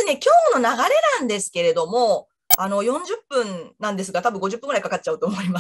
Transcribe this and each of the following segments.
今日の流れなんですけれども、40分なんですが、多分50分くらいかかっちゃうと思います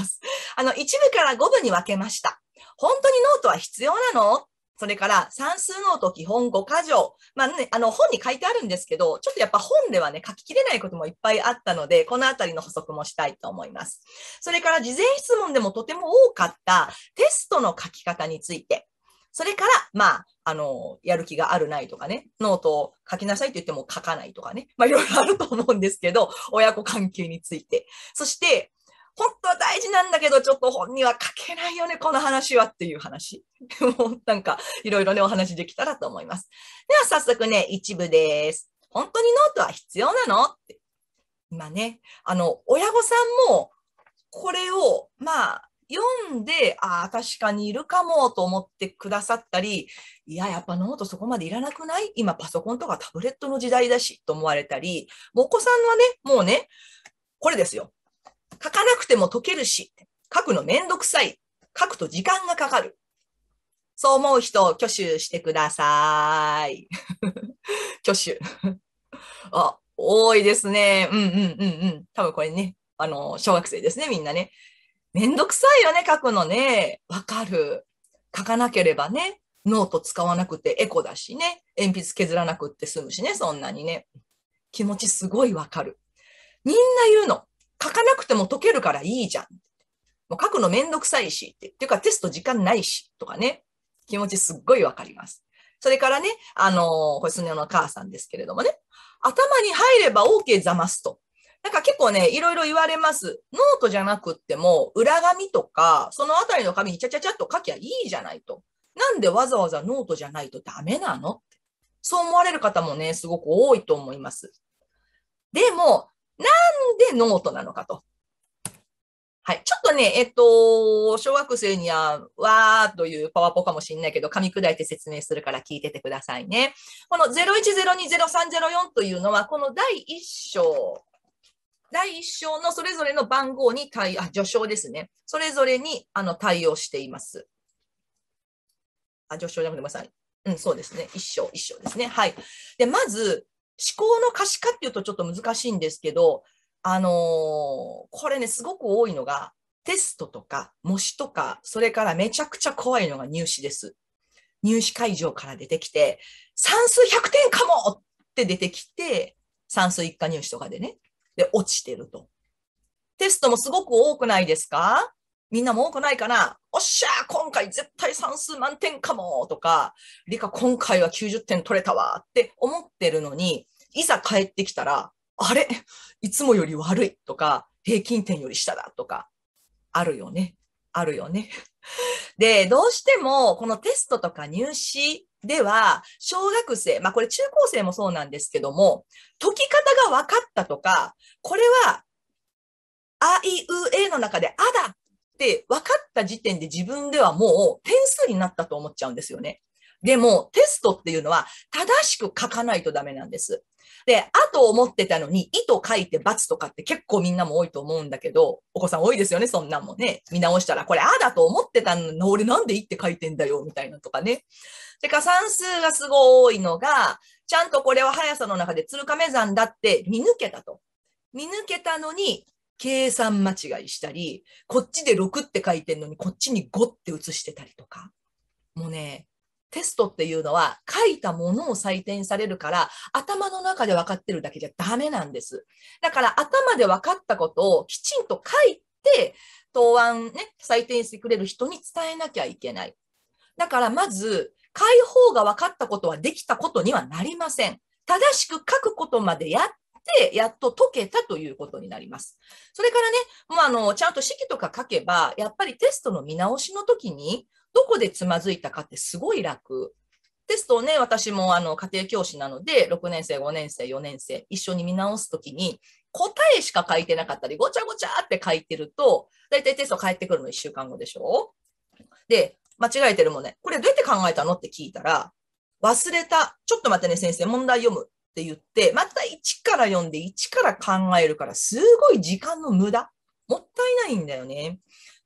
。1部から5部に分けました。本当にノートは必要なの？それから、算数ノート基本5箇条。まあね、本に書いてあるんですけど、ちょっとやっぱ本ではね、書ききれないこともいっぱいあったので、このあたりの補足もしたいと思います。それから、事前質問でもとても多かったテストの書き方について。それから、やる気があるないとかね、ノートを書きなさいと言っても書かないとかね、いろいろあると思うんですけど、親子関係について。そして、本当は大事なんだけど、ちょっと本には書けないよね、この話はっていう話。もうなんか、いろいろね、お話できたらと思います。では、早速ね、一部です。本当にノートは必要なのって。今ね、親御さんも、これを、読んで、ああ、確かにいるかもと思ってくださったり、いや、やっぱノートそこまでいらなくない？今パソコンとかタブレットの時代だし、と思われたり、もうお子さんはね、もうね、これですよ。書かなくても解けるし、書くのめんどくさい。書くと時間がかかる。そう思う人、挙手してください。挙手。あ、多いですね。うんうんうんうん。多分これね、小学生ですね、みんなね。めんどくさいよね、書くのね。わかる。書かなければね、ノート使わなくてエコだしね、鉛筆削らなくって済むしね、そんなにね。気持ちすごいわかる。みんな言うの。書かなくても解けるからいいじゃん。もう書くのめんどくさいしって。っていうかテスト時間ないし、とかね。気持ちすっごいわかります。それからね、これスネ夫の母さんですけれどもね。頭に入れば OK ざますと。なんか結構ね、いろいろ言われます。ノートじゃなくっても、裏紙とか、そのあたりの紙にちゃちゃちゃっと書きゃいいじゃないと。なんでわざわざノートじゃないとダメなの？そう思われる方もね、すごく多いと思います。でも、なんでノートなのかと。はい。ちょっとね、小学生には、わーというパワポかもしれないけど、噛み砕いて説明するから聞いててくださいね。この01020304というのは、この第一章のそれぞれの番号に序章ですね。それぞれに対応しています。序章じゃなくてごめんなさい。うん、そうですね。一章ですね。はい。で、まず、思考の可視化っていうとちょっと難しいんですけど、これね、すごく多いのが、テストとか模試とか、それからめちゃくちゃ怖いのが入試です。入試会場から出てきて、算数100点かもって出てきて、算数一科入試とかでね、で、落ちてると。テストもすごく多くないですか？みんなも多くないかな？おっしゃー今回絶対算数満点かもとか、理科今回は90点取れたわって思ってるのに、いざ帰ってきたら、あれいつもより悪いとか、平均点より下だとか、あるよね。あるよね。で、どうしても、このテストとか入試では、小学生、これ中高生もそうなんですけども、解き方が分かったとか、これは、あいうえの中で、あだって分かった時点で自分ではもう点数になったと思っちゃうんですよね。でも、テストっていうのは正しく書かないとダメなんです。で、あと思ってたのに、いと書いて×とかって結構みんなも多いと思うんだけど、お子さん多いですよね、そんなんもね。見直したら、これあだと思ってたの、俺なんでいって書いてんだよ、みたいなとかね。それから算数がすごい多いのが、ちゃんとこれは速さの中で鶴亀山だって見抜けたと。見抜けたのに、計算間違いしたり、こっちで6って書いてんのに、こっちに5って写してたりとか。もうね、テストっていうのは書いたものを採点されるから、頭の中で分かってるだけじゃダメなんです。だから頭で分かったことをきちんと書いて、答案ね、採点してくれる人に伝えなきゃいけない。だからまず、解放が分かったことはできたことにはなりません。正しく書くことまでやって、やっと解けたということになります。それからね、もうちゃんと式とか書けば、やっぱりテストの見直しの時に、どこでつまずいたかってすごい楽。テストをね、私も家庭教師なので、6年生、5年生、4年生、一緒に見直すときに、答えしか書いてなかったり、ごちゃごちゃって書いてると、だいたいテスト返ってくるの1週間後でしょ？で、間違えてるもんね。これどうやって考えたのって聞いたら、忘れた。ちょっと待ってね、先生、問題読むって言って、また1から読んで1から考えるから、すごい時間の無駄。もったいないんだよね。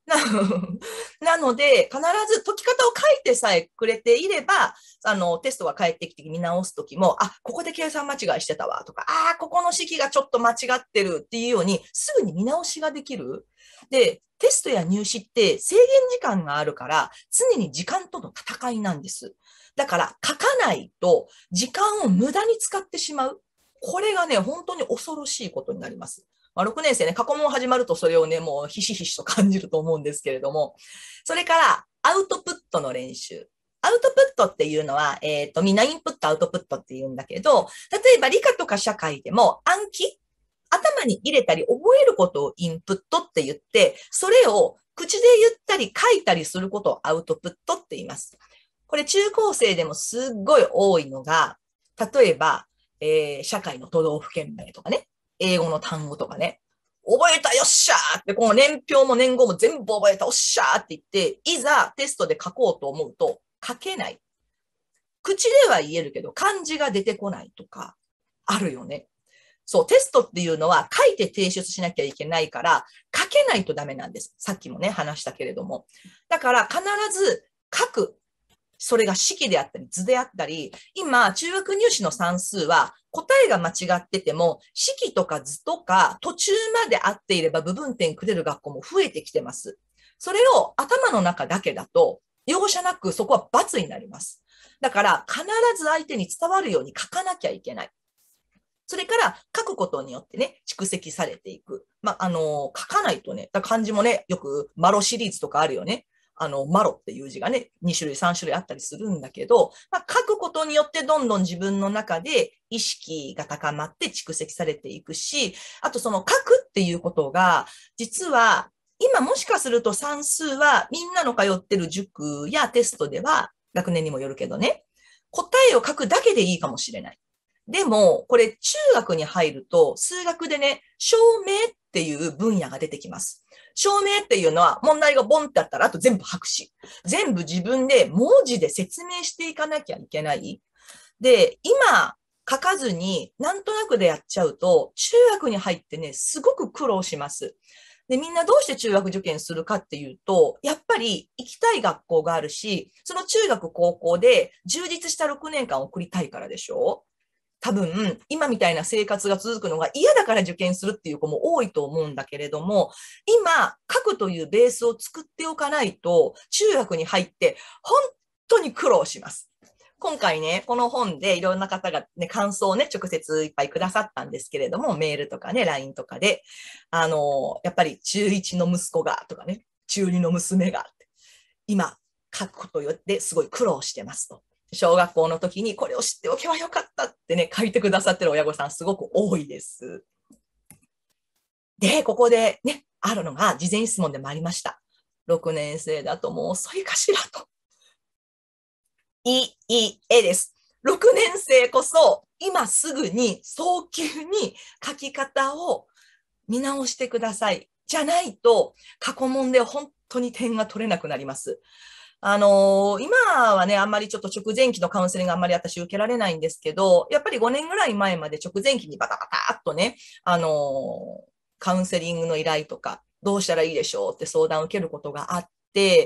なので、必ず解き方を書いてさえくれていれば、テストが返ってきて見直すときも、あ、ここで計算間違いしてたわとか、あ、ここの式がちょっと間違ってるっていうように、すぐに見直しができる。で、テストや入試って制限時間があるから、常に時間との戦いなんです。だから書かないと時間を無駄に使ってしまう。これがね、本当に恐ろしいことになります。まあ、6年生ね、過去問始まるとそれをね、もうひしひしと感じると思うんですけれども、それからアウトプットの練習。アウトプットっていうのは、みんなインプット、アウトプットって言うんだけど、例えば理科とか社会でも暗記、頭に入れたり覚えることをインプットって言って、それを口で言ったり書いたりすることをアウトプットって言います。これ中高生でもすっごい多いのが、例えば、社会の都道府県名とかね、英語の単語とかね、覚えたよっしゃーって、この年表も年号も全部覚えたおっしゃーって言って、いざテストで書こうと思うと書けない。口では言えるけど漢字が出てこないとかあるよね。そう、テストっていうのは書いて提出しなきゃいけないから、書けないとダメなんです。さっきもね、話したけれども。だから必ず書く。それが式であったり図であったり、今、中学入試の算数は答えが間違ってても、式とか図とか途中まで合っていれば部分点くれる学校も増えてきてます。それを頭の中だけだと、容赦なくそこは罰になります。だから必ず相手に伝わるように書かなきゃいけない。それから書くことによってね、蓄積されていく。書かないとね、漢字もね、よくマロシリーズとかあるよね。マロっていう字がね、2種類、3種類あったりするんだけど、書くことによってどんどん自分の中で意識が高まって蓄積されていくし、あとその書くっていうことが、実は、今もしかすると算数はみんなの通ってる塾やテストでは、学年にもよるけどね、答えを書くだけでいいかもしれない。でも、これ中学に入ると、数学でね、証明っていう分野が出てきます。証明っていうのは、問題がボンってあったら、あと全部白紙。全部自分で文字で説明していかなきゃいけない。で、今、書かずに、なんとなくでやっちゃうと、中学に入ってね、すごく苦労します。で、みんなどうして中学受験するかっていうと、やっぱり行きたい学校があるし、その中学高校で充実した6年間を送りたいからでしょ。多分、今みたいな生活が続くのが嫌だから受験するっていう子も多いと思うんだけれども、今、書くというベースを作っておかないと、中学に入って本当に苦労します。今回ね、この本でいろんな方がね、感想をね、直接いっぱいくださったんですけれども、メールとかね、LINE とかで、やっぱり中1の息子がとかね、中2の娘が、今、書くことですごい苦労してますと。小学校の時にこれを知っておけばよかったってね、書いてくださってる親御さんすごく多いです。で、ここでね、あるのが事前質問でもありました。6年生だともう遅いかしらと。いいえです。6年生こそ今すぐに早急に書き方を見直してください。じゃないと過去問で本当に点が取れなくなります。今はね、あんまりちょっと直前期のカウンセリングあんまり私受けられないんですけど、やっぱり5年ぐらい前まで直前期にバタバタっとね、カウンセリングの依頼とか、どうしたらいいでしょうって相談を受けることがあって、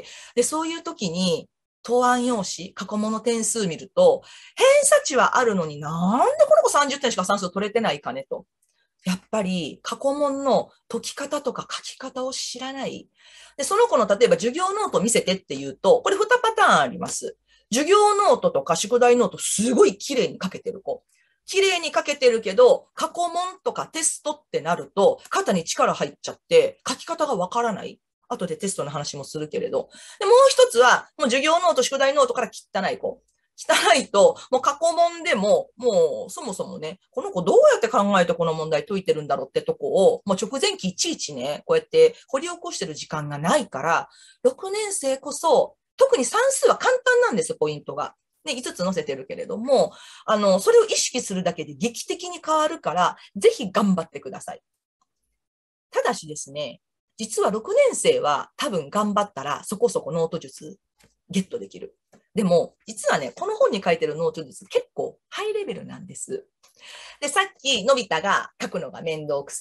で、そういう時に、答案用紙、過去問の点数見ると、偏差値はあるのになんでこの子30点しか算数取れてないかねと。やっぱり過去問の解き方とか書き方を知らない。で、その子の例えば授業ノート見せてって言うと、これ2パターンあります。授業ノートとか宿題ノートすごい綺麗に書けてる子。綺麗に書けてるけど、過去問とかテストってなると、肩に力入っちゃって、書き方がわからない。後でテストの話もするけれど。で、もう一つは、もう授業ノート、宿題ノートから汚い子。汚いと、もう過去問でも、もうそもそもね、この子どうやって考えてこの問題解いてるんだろうってとこを、もう直前期いちいちね、こうやって掘り起こしてる時間がないから、6年生こそ、特に算数は簡単なんですよ、ポイントが。ね、5つ載せてるけれども、それを意識するだけで劇的に変わるから、ぜひ頑張ってください。ただしですね、実は6年生は多分頑張ったらそこそこノート術ゲットできる。でも、実はね、この本に書いてるノート術結構ハイレベルなんです。で、さっき、のび太が書くのが面倒くさい。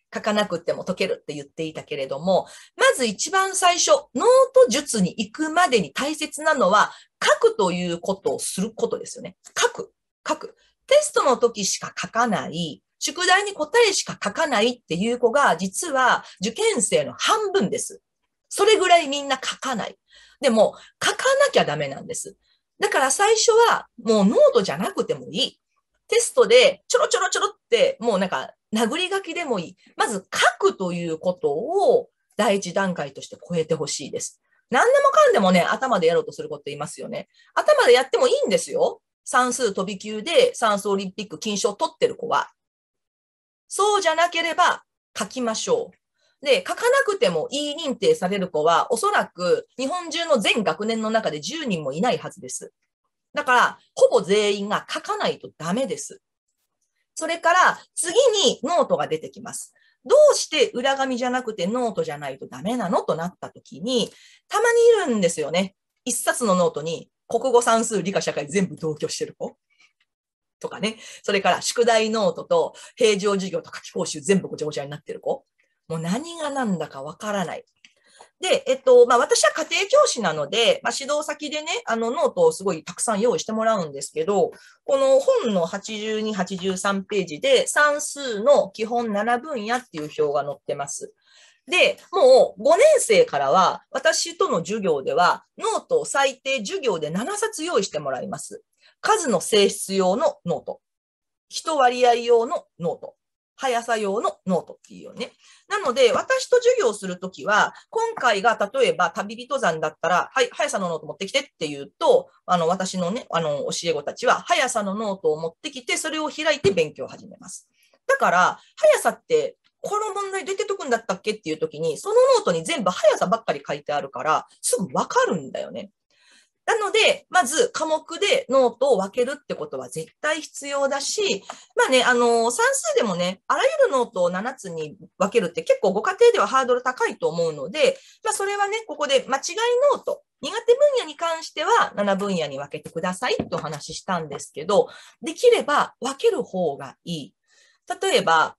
書かなくても解けるって言っていたけれども、まず一番最初、ノート術に行くまでに大切なのは、書くということをすることですよね。書く。テストの時しか書かない、宿題に答えしか書かないっていう子が、実は受験生の半分です。それぐらいみんな書かない。でも、書かなきゃダメなんです。だから最初は、もうノートじゃなくてもいい。テストでちょろちょろちょろって、もうなんか、殴り書きでもいい。まず書くということを第一段階として超えてほしいです。何でもかんでもね、頭でやろうとすること言いますよね。頭でやってもいいんですよ。算数飛び級で算数オリンピック金賞を取ってる子は。そうじゃなければ書きましょう。で、書かなくてもいい認定される子は、おそらく日本中の全学年の中で10人もいないはずです。だから、ほぼ全員が書かないとダメです。それから、次にノートが出てきます。どうして裏紙じゃなくてノートじゃないとダメなのとなった時に、たまにいるんですよね。一冊のノートに、国語、算数、理科、社会全部同居してる子。とかね。それから宿題ノートと平常授業と夏期講習全部ごちゃごちゃになってる子。もう何が何だかわからない。で、私は家庭教師なので、指導先でね、ノートをすごいたくさん用意してもらうんですけど、この本の82、83ページで算数の基本7分野っていう表が載ってます。で、もう5年生からは私との授業ではノートを最低授業で7冊用意してもらいます。数の性質用のノート、人割合用のノート、速さ用のノートっていうよね。なので、私と授業するときは、今回が例えば旅人山だったら、はい、速さのノート持ってきてって言うと、私のね、教え子たちは、速さのノートを持ってきて、それを開いて勉強を始めます。だから、速さって、この問題出てとくんだったっけっていうときに、そのノートに全部速さばっかり書いてあるから、すぐわかるんだよね。なので、まず科目でノートを分けるってことは絶対必要だし、算数でもね、あらゆるノートを7つに分けるって結構ご家庭ではハードル高いと思うので、それはね、ここで間違いノート、苦手分野に関しては7分野に分けてくださいってお話ししたんですけど、できれば分ける方がいい。例えば、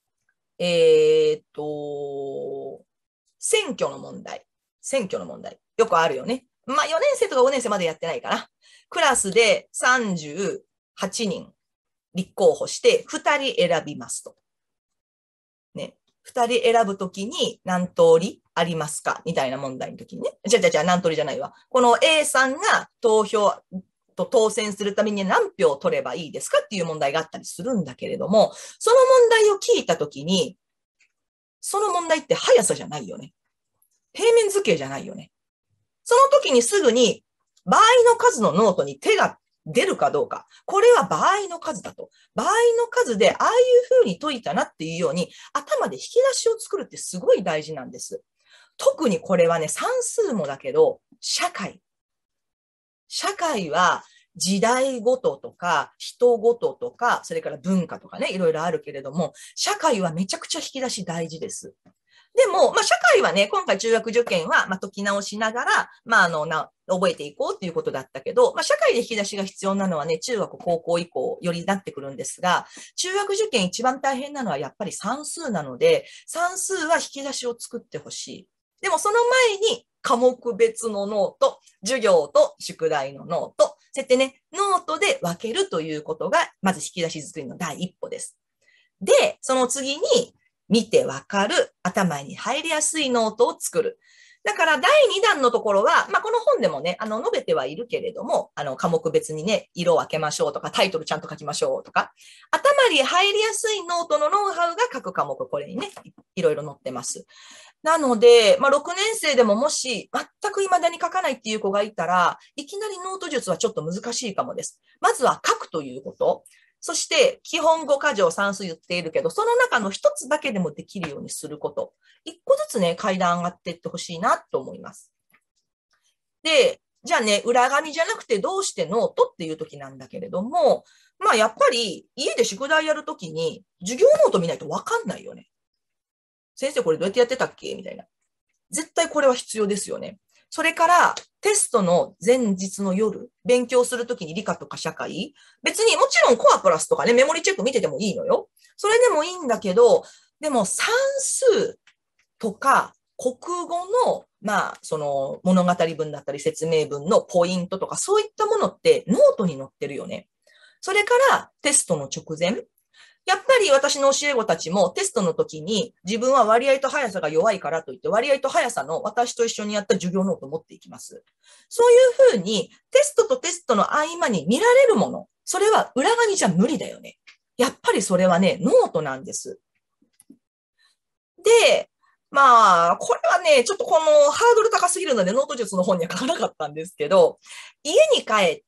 選挙の問題。よくあるよね。4年生とか5年生までやってないかな。クラスで38人立候補して2人選びますと。ね。2人選ぶときに何通りありますかみたいな問題のときにね。何通りじゃないわ。この A さんが投票と当選するために何票取ればいいですかっていう問題があったりするんだけれども、その問題を聞いたときに、その問題って速さじゃないよね。平面図形じゃないよね。その時にすぐに場合の数のノートに手が出るかどうか。これは場合の数だと。場合の数でああいう風に解いたなっていうように頭で引き出しを作るってすごい大事なんです。特にこれはね、算数もだけど、社会は時代ごととか、人ごととか、それから文化とかね、いろいろあるけれども、社会はめちゃくちゃ引き出し大事です。でも、社会はね、今回中学受験は、解き直しながら、覚えていこうっていうことだったけど、社会で引き出しが必要なのはね、中学、高校以降、よりなってくるんですが、中学受験一番大変なのはやっぱり算数なので、算数は引き出しを作ってほしい。でもその前に、科目別のノート、授業と宿題のノート、そうやってね、ノートで分けるということが、まず引き出し作りの第一歩です。で、その次に、見てわかる、頭に入りやすいノートを作る。だから第2弾のところは、この本でもね、述べてはいるけれども、科目別にね、色を分けましょうとか、タイトルちゃんと書きましょうとか、頭に入りやすいノートのノウハウが各科目、これにね、いろいろ載ってます。なので、6年生でももし全く未だに書かないっていう子がいたら、いきなりノート術はちょっと難しいかもです。まずは書くということ。そして、基本5箇条算数言っているけど、その中の一つだけでもできるようにすること。一個ずつね、階段上がっていってほしいなと思います。で、じゃあね、裏紙じゃなくてどうしてノートっていう時なんだけれども、やっぱり家で宿題やるときに授業ノート見ないとわかんないよね。先生これどうやってやってたっけみたいな。絶対これは必要ですよね。それから、テストの前日の夜、勉強するときに理科とか社会、別にもちろんコアプラスとかね、メモリチェック見ててもいいのよ。それでもいいんだけど、 でも算数とか国語の、その物語文だったり説明文のポイントとかそういったものってノートに載ってるよね。それからテストの直前。やっぱり私の教え子たちもテストの時に自分は割合と速さが弱いからといって割合と速さの私と一緒にやった授業ノートを持っていきます。そういうふうにテストとテストの合間に見られるもの、それは裏側にじゃ無理だよね。やっぱりそれはね、ノートなんです。で、これはね、ちょっとこのハードル高すぎるので、ノート術の本には書かなかったんですけど、家に帰って、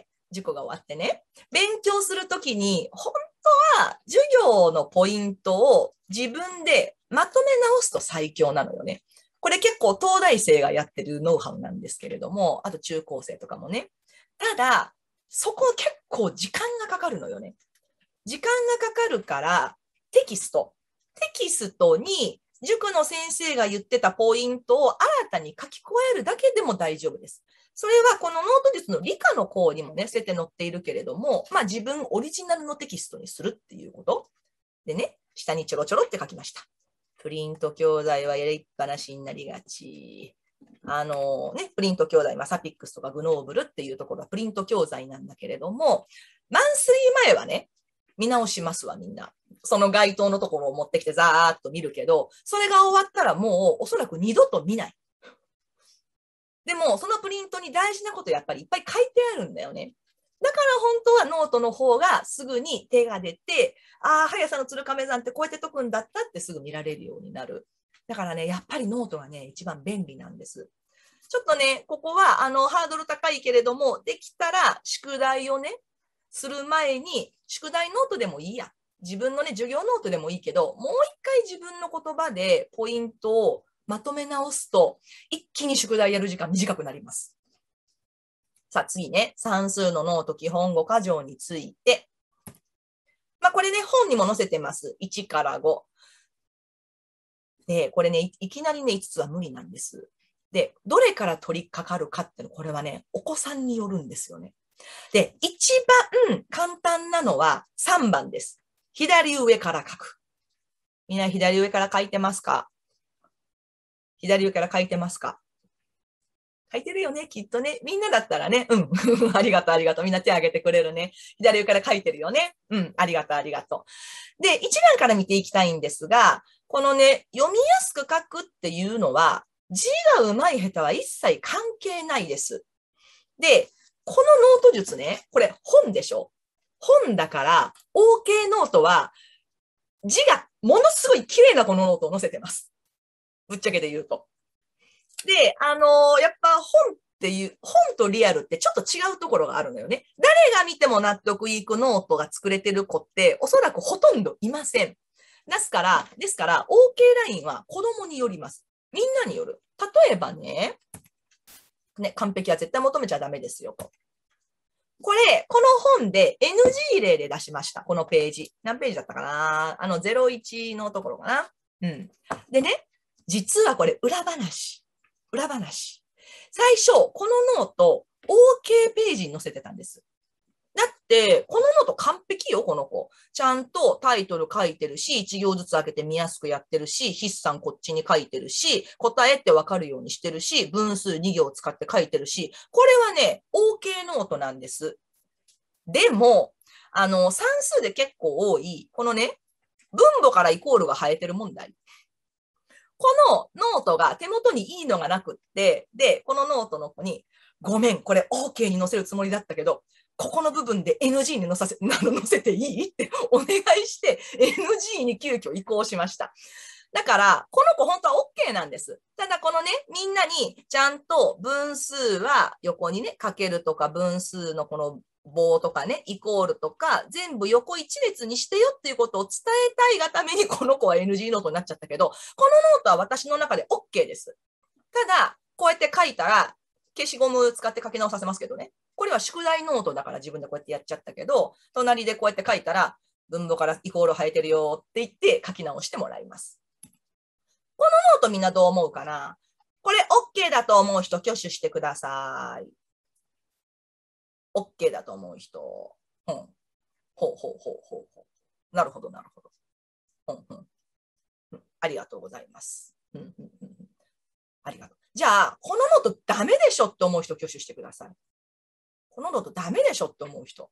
塾が終わってね、勉強するときに、本当は授業のポイントを自分でまとめ直すと最強なのよね。これ結構東大生がやってるノウハウなんですけれども、あと中高生とかもね。ただ、そこ結構時間がかかるのよね。時間がかかるから、テキストに塾の先生が言ってたポイントを新たに書き加えるだけでも大丈夫です。それはこのノート術の理科の項にもね、捨てて載っているけれども、自分オリジナルのテキストにするっていうこと。でね、下にちょろちょろって書きました。プリント教材はやりっぱなしになりがち。プリント教材、サピックスとかグノーブルっていうところはプリント教材なんだけれども、マンスリー前はね、見直しますわ、みんな。その該当のところを持ってきてざーっと見るけど、それが終わったらもうおそらく二度と見ない。でも、そのプリントに大事なことやっぱりいっぱい書いてあるんだよね。だから本当はノートの方がすぐに手が出て、速さの鶴亀山ってこうやって解くんだったってすぐ見られるようになる。だからね、やっぱりノートがね、一番便利なんです。ちょっとね、ここはハードル高いけれども、できたら宿題をね、する前に、宿題ノートでもいいや。自分のね、授業ノートでもいいけど、もう一回自分の言葉でポイントをまとめ直すと、一気に宿題やる時間短くなります。さあ次ね、算数のノート基本語箇条について。これね、本にも載せてます。1から5。で、これね、いきなりね、5つは無理なんです。で、どれから取り掛かるかっての、これはね、お子さんによるんですよね。で、一番簡単なのは3番です。左上から書く。みんな左上から書いてますか？左上から書いてますか？書いてるよね、きっとね。みんなだったらね、うん。ありがとう、ありがとう。みんな手挙げてくれるね。左上から書いてるよね。うん。ありがとう、ありがとう。で、一番から見ていきたいんですが、このね、読みやすく書くっていうのは、字が上手い下手は一切関係ないです。で、このノート術ね、これ本でしょ？本だから、OK ノートは字がものすごい綺麗なこのノートを載せてます。ぶっちゃけで言うと。で、やっぱ本っていう、本とリアルってちょっと違うところがあるのよね。誰が見ても納得いくノートが作れてる子っておそらくほとんどいません。ですから、OK ラインは子供によります。みんなによる。例えばね、完璧は絶対求めちゃダメですよと。この本で NG 例で出しました。このページ。何ページだったかな?01 のところかな。うん。でね、実はこれ裏話。最初、このノート、OK ページに載せてたんです。だって、このノート完璧よ、この子。ちゃんとタイトル書いてるし、1行ずつ開けて見やすくやってるし、筆算こっちに書いてるし、答えってわかるようにしてるし、分数2行使って書いてるし、これはね、OK ノートなんです。でも、算数で結構多い、このね、分母からイコールが生えてる問題。このノートが手元にいいのがなくって、で、このノートの子に、ごめん、これ OK に載せるつもりだったけど、ここの部分で NG に載せていいってお願いして、NG に急遽移行しました。だから、この子本当は OK なんです。ただこのね、みんなにちゃんと分数は横にね、かけるとか分数のこの棒とかね、イコールとか、全部横一列にしてよっていうことを伝えたいがために、この子は NG ノートになっちゃったけど、このノートは私の中で OK です。ただ、こうやって書いたら、消しゴム使って書き直させますけどね。これは宿題ノートだから自分でこうやってやっちゃったけど、隣でこうやって書いたら、分母からイコール生えてるよって言って書き直してもらいます。このノートみんなどう思うかな？これ OK だと思う人挙手してください。OK だと思う人。うん。ほうほうほうほうほう。なるほど、なるほど。うんうん。 ありがとうございます。ありがとう。じゃあ、このノートダメでしょって思う人挙手してください。このノートダメでしょって思う人。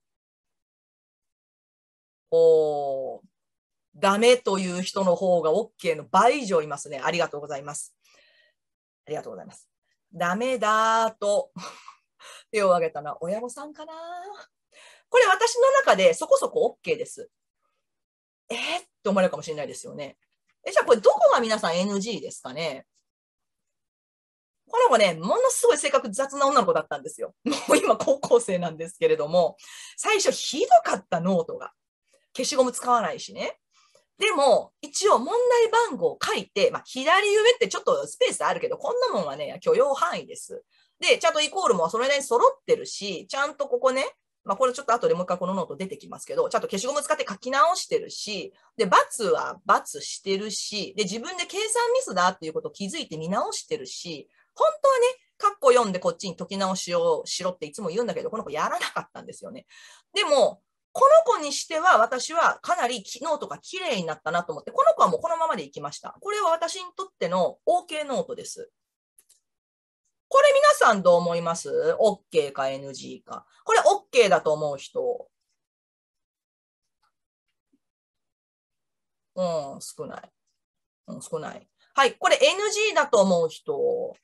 ダメという人の方が OK の倍以上いますね。ありがとうございます。ありがとうございます。ダメだと手を挙げたのは親御さんかな。これ私の中でそこそこ OK です。って思われるかもしれないですよね。じゃあこれどこが皆さん NG ですかね。この子ね、ものすごい性格雑な女の子だったんですよ。もう今高校生なんですけれども、最初ひどかったノートが。消しゴム使わないしね。でも、一応問題番号を書いて、左上ってちょっとスペースあるけど、こんなもんはね、許容範囲です。で、ちゃんとイコールもそれなりに揃ってるし、ちゃんとここね、これちょっと後でもう一回このノート出てきますけど、ちゃんと消しゴム使って書き直してるし、で、×は×してるし、で、自分で計算ミスだっていうことを気づいて見直してるし、本当はね、カッコ読んでこっちに解き直しをしろっていつも言うんだけど、この子やらなかったんですよね。でも、この子にしては私はかなりノートが綺麗になったなと思って、この子はもうこのままでいきました。これは私にとっての OK ノートです。これ皆さんどう思います？ OK か NG か。これ OK だと思う人。少ない。少ない。はい。これ NG だと思う人。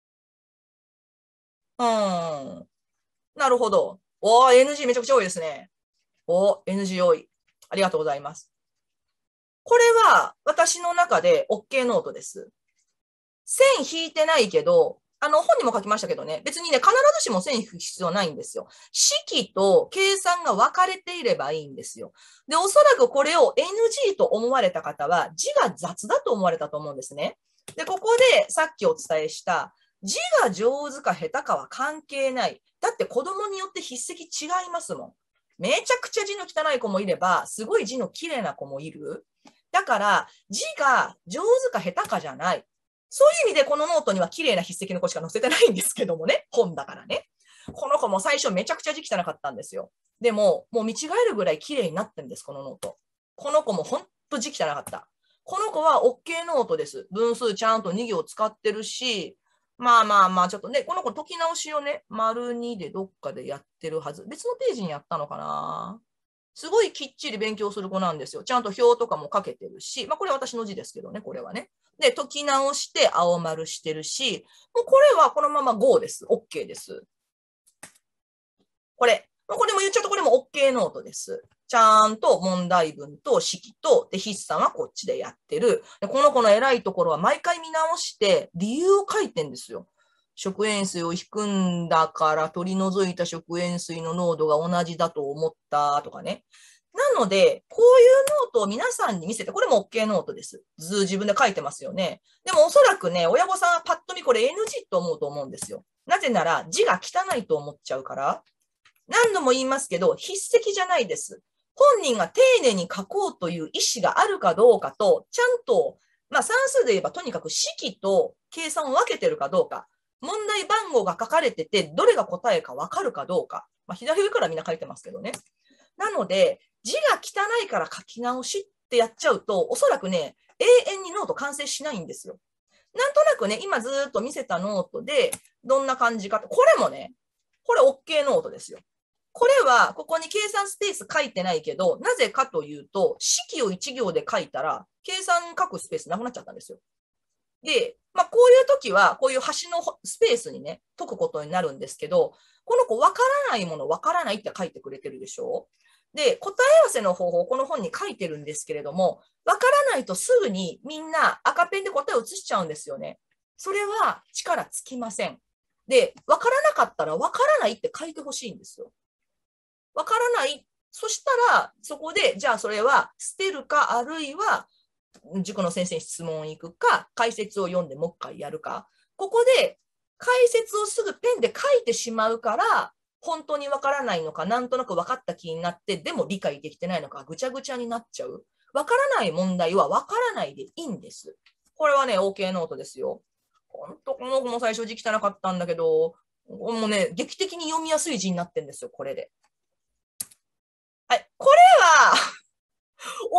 なるほど。NG めちゃくちゃ多いですね。NG 多い。ありがとうございます。これは私の中で OK ノートです。線引いてないけど、本にも書きましたけどね、別にね、必ずしも線引く必要ないんですよ。式と計算が分かれていればいいんですよ。で、おそらくこれを NG と思われた方は、字が雑だと思われたと思うんですね。で、ここでさっきお伝えした、字が上手か下手かは関係ない。だって子供によって筆跡違いますもん。めちゃくちゃ字の汚い子もいれば、すごい字の綺麗な子もいる。だから、字が上手か下手かじゃない。そういう意味でこのノートには綺麗な筆跡の子しか載せてないんですけどもね、本だからね。この子も最初めちゃくちゃ字汚かったんですよ。でも、もう見違えるぐらい綺麗になってるんです、このノート。この子もほんと字汚かった。この子は OK ノートです。分数ちゃんと2行使ってるし、ちょっとね、この子解き直しをね、丸2でどっかでやってるはず。別のページにやったのかな。すごいきっちり勉強する子なんですよ。ちゃんと表とかも書けてるし、これは私の字ですけどね、これはね。で、解き直して青丸してるし、もうこれはこのまま GO です。OK です。これも言っちゃうとこれも OK ノートです。ちゃんと問題文と式と、で、筆算はこっちでやってる。で、この子の偉いところは毎回見直して理由を書いてんですよ。食塩水を含んだから取り除いた食塩水の濃度が同じだと思ったとかね。なので、こういうノートを皆さんに見せて、これも OK ノートです。自分で書いてますよね。でもおそらくね、親御さんはパッと見これ NG と思うと思うんですよ。なぜなら字が汚いと思っちゃうから。何度も言いますけど、筆跡じゃないです。本人が丁寧に書こうという意思があるかどうかと、ちゃんと、算数で言えばとにかく式と計算を分けてるかどうか、問題番号が書かれてて、どれが答えか分かるかどうか。左上からみんな書いてますけどね。なので、字が汚いから書き直しってやっちゃうと、おそらくね、永遠にノート完成しないんですよ。なんとなくね、今ずっと見せたノートで、どんな感じか。これもね、これ OK ノートですよ。これは、ここに計算スペース書いてないけど、なぜかというと、式を1行で書いたら、計算書くスペースなくなっちゃったんですよ。で、こういう時は、こういう端のスペースにね、解くことになるんですけど、この子、わからないもの、わからないって書いてくれてるでしょ。で、答え合わせの方法、この本に書いてるんですけれども、わからないとすぐにみんな赤ペンで答えを写しちゃうんですよね。それは力つきません。で、わからなかったらわからないって書いてほしいんですよ。わからない。そしたら、そこで、じゃあそれは捨てるか、あるいは、塾の先生に質問行くか、解説を読んでもう一回やるか。ここで、解説をすぐペンで書いてしまうから、本当にわからないのか、なんとなく分かった気になって、でも理解できてないのか、ぐちゃぐちゃになっちゃう。わからない問題はわからないでいいんです。これはね、OK ノートですよ。本当、この子も最初字汚かったんだけど、もうね、劇的に読みやすい字になってんですよ、これで。はい。これは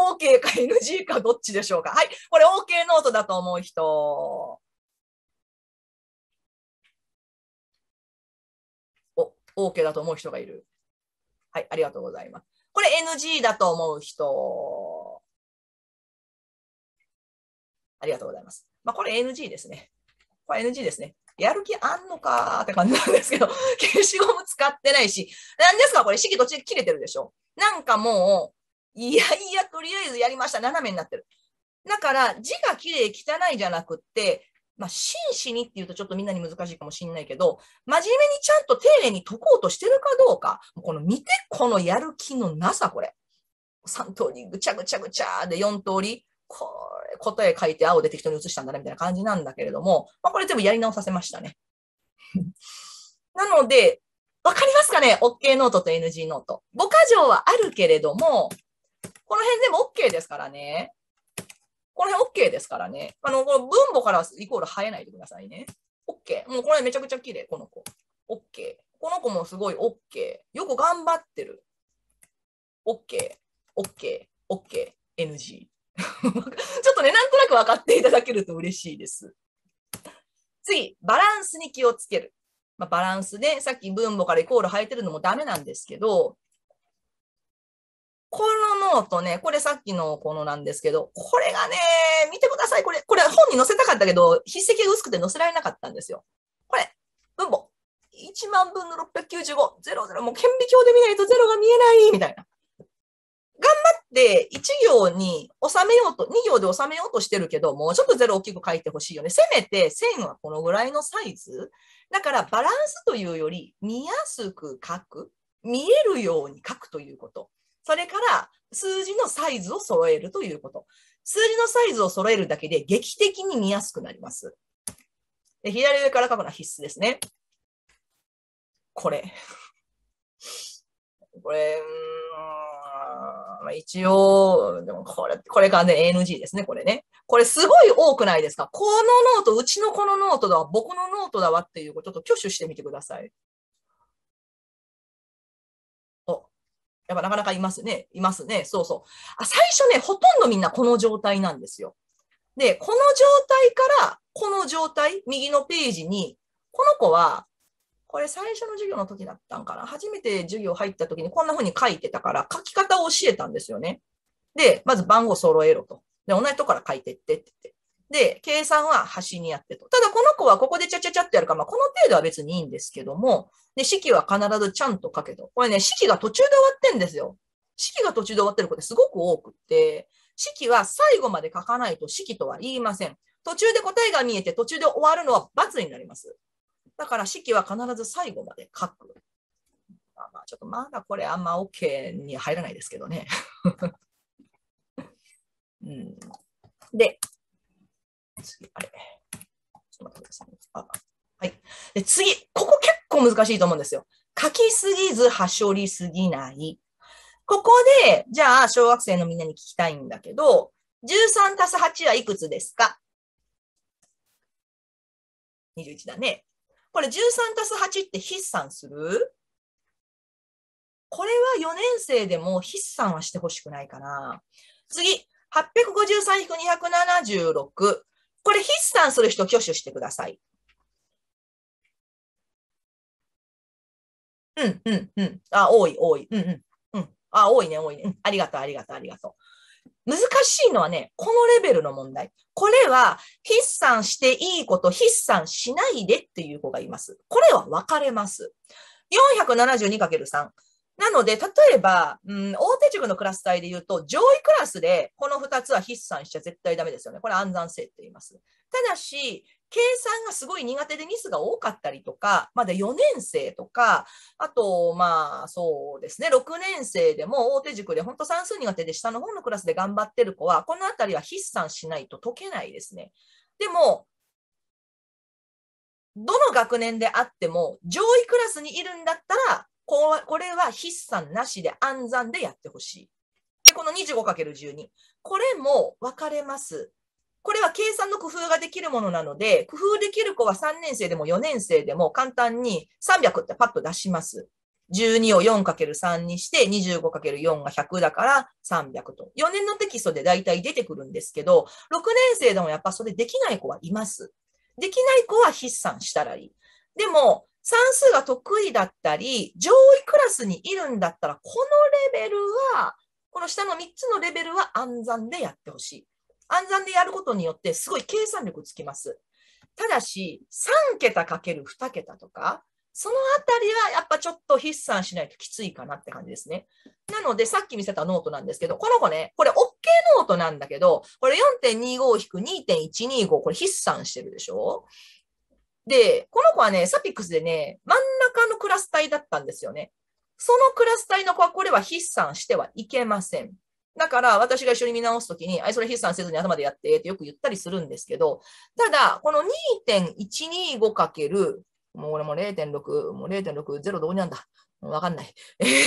OK か NG かどっちでしょうか。はい。これ OK ノートだと思う人。OK だと思う人がいる。はい。ありがとうございます。これ NG だと思う人。ありがとうございます。まあ、これ NG ですね。これ NG ですね。やる気あんのかーって感じなんですけど、消しゴム使ってないし、なんですかこれ、式途中で切れてるでしょ。なんかもう、いやいや、とりあえずやりました。斜めになってる。だから、字が綺麗汚いじゃなくって、まあ、真摯にって言うとちょっとみんなに難しいかもしれないけど、真面目にちゃんと丁寧に解こうとしてるかどうか。この見て、このやる気のなさ、これ。3通りぐちゃぐちゃぐちゃで4通り。これ、答え書いて青で適当に写したんだね、みたいな感じなんだけれども、まあ、これ全部やり直させましたね。なので、わかりますかね ?OK ノートと NG ノート。5箇条はあるけれども、この辺全部 OK ですからね。この辺 OK ですからね。この分母からイコール生えないでくださいね。OK。もうこれめちゃくちゃ綺麗、この子。OK。この子もすごい OK。よく頑張ってる。OK。OK。OK。NG。ちょっとね、なんとなく分かっていただけると嬉しいです。次、バランスに気をつける。まあ、バランスで、さっき分母からイコール生えてるのもダメなんですけど、このノートね、これさっきのこのなんですけど、これがね、見てください。これ本に載せたかったけど、筆跡が薄くて載せられなかったんですよ。これ、分母。1万分の695、00、もう顕微鏡で見ないと0が見えない、みたいな。頑張って1行に収めようと、2行で収めようとしてるけど、もうちょっと0大きく書いてほしいよね。せめて線はこのぐらいのサイズ。だからバランスというより見やすく書く。見えるように書くということ。それから数字のサイズを揃えるということ。数字のサイズを揃えるだけで劇的に見やすくなります。で左上から書くのは必須ですね。これ。これ、一応、でもこれがね、NG ですね、これね。これすごい多くないですか？このノート、うちのこのノートだわ、僕のノートだわっていうことと挙手してみてください。お、やっぱなかなかいますね。いますね。そうそう。最初ね、ほとんどみんなこの状態なんですよ。で、この状態から、この状態、右のページに、この子は、これ最初の授業の時だったんかな。初めて授業入った時にこんな風に書いてたから、書き方を教えたんですよね。で、まず番号揃えろと。で、同じとこから書いてってって言って。で、計算は端にやってと。ただこの子はここでちゃちゃちゃってやるから、まあ、この程度は別にいいんですけども、で、式は必ずちゃんと書けと。これね、式が途中で終わってんですよ。式が途中で終わってる子ってすごく多くって、式は最後まで書かないと式とは言いません。途中で答えが見えて途中で終わるのは×になります。だから式は必ず最後まで書く。まあ、ちょっとまだこれあんま OK に入らないですけどね。うん、で、次、あれ。ちょっと待ってください、ね。はい。で、次、ここ結構難しいと思うんですよ。書きすぎず、はしょりすぎない。ここで、じゃあ、小学生のみんなに聞きたいんだけど、13たす8はいくつですか？ 21 だね。これ13たす8って筆算する？これは4年生でも筆算はしてほしくないかな。次、853-276。これ筆算する人挙手してください。うん、うん、うん。多い、多い。うん、うん。うん。多いね、多いね。うん。ありがとう、ありがとう、ありがとう。難しいのはね、このレベルの問題。これは、筆算していいこと、筆算しないでっていう子がいます。これは分かれます。472×3。なので、例えば、大手塾のクラス帯で言うと、上位クラスでこの2つは筆算しちゃ絶対ダメですよね。これ暗算性って言います。ただし、計算がすごい苦手でミスが多かったりとか、まだ4年生とか、あと、まあ、そうですね、6年生でも大手塾で本当算数苦手で下の方のクラスで頑張ってる子は、このあたりは筆算しないと解けないですね。でも、どの学年であっても、上位クラスにいるんだったら、これは筆算なしで暗算でやってほしい。で、この 25×12。これも分かれます。これは計算の工夫ができるものなので、工夫できる子は3年生でも4年生でも簡単に300ってパッと出します。 12を 4×3 にして、25×4 が100だから300と。4年のテキストで大体出てくるんですけど、6年生でもやっぱそれできない子はいます。できない子は筆算したらいい。でも、算数が得意だったり、上位クラスにいるんだったら、このレベルは、この下の3つのレベルは暗算でやってほしい。暗算でやることによってすごい計算力つきます。ただし、3桁かける2桁とか、そのあたりはやっぱちょっと筆算しないときついかなって感じですね。なので、さっき見せたノートなんですけど、この子ね、これ OK ノートなんだけど、これ 4.25-2.125、これ筆算してるでしょ。で、この子はね、サピックスでね、真ん中のクラス帯だったんですよね。そのクラス帯の子はこれは筆算してはいけません。だから私が一緒に見直すときに、それ筆算せずに頭でやってってよく言ったりするんですけど、ただ、この 2.125 かける、もう俺も 0.6、もう 0.6、0どこにあんだわかんない。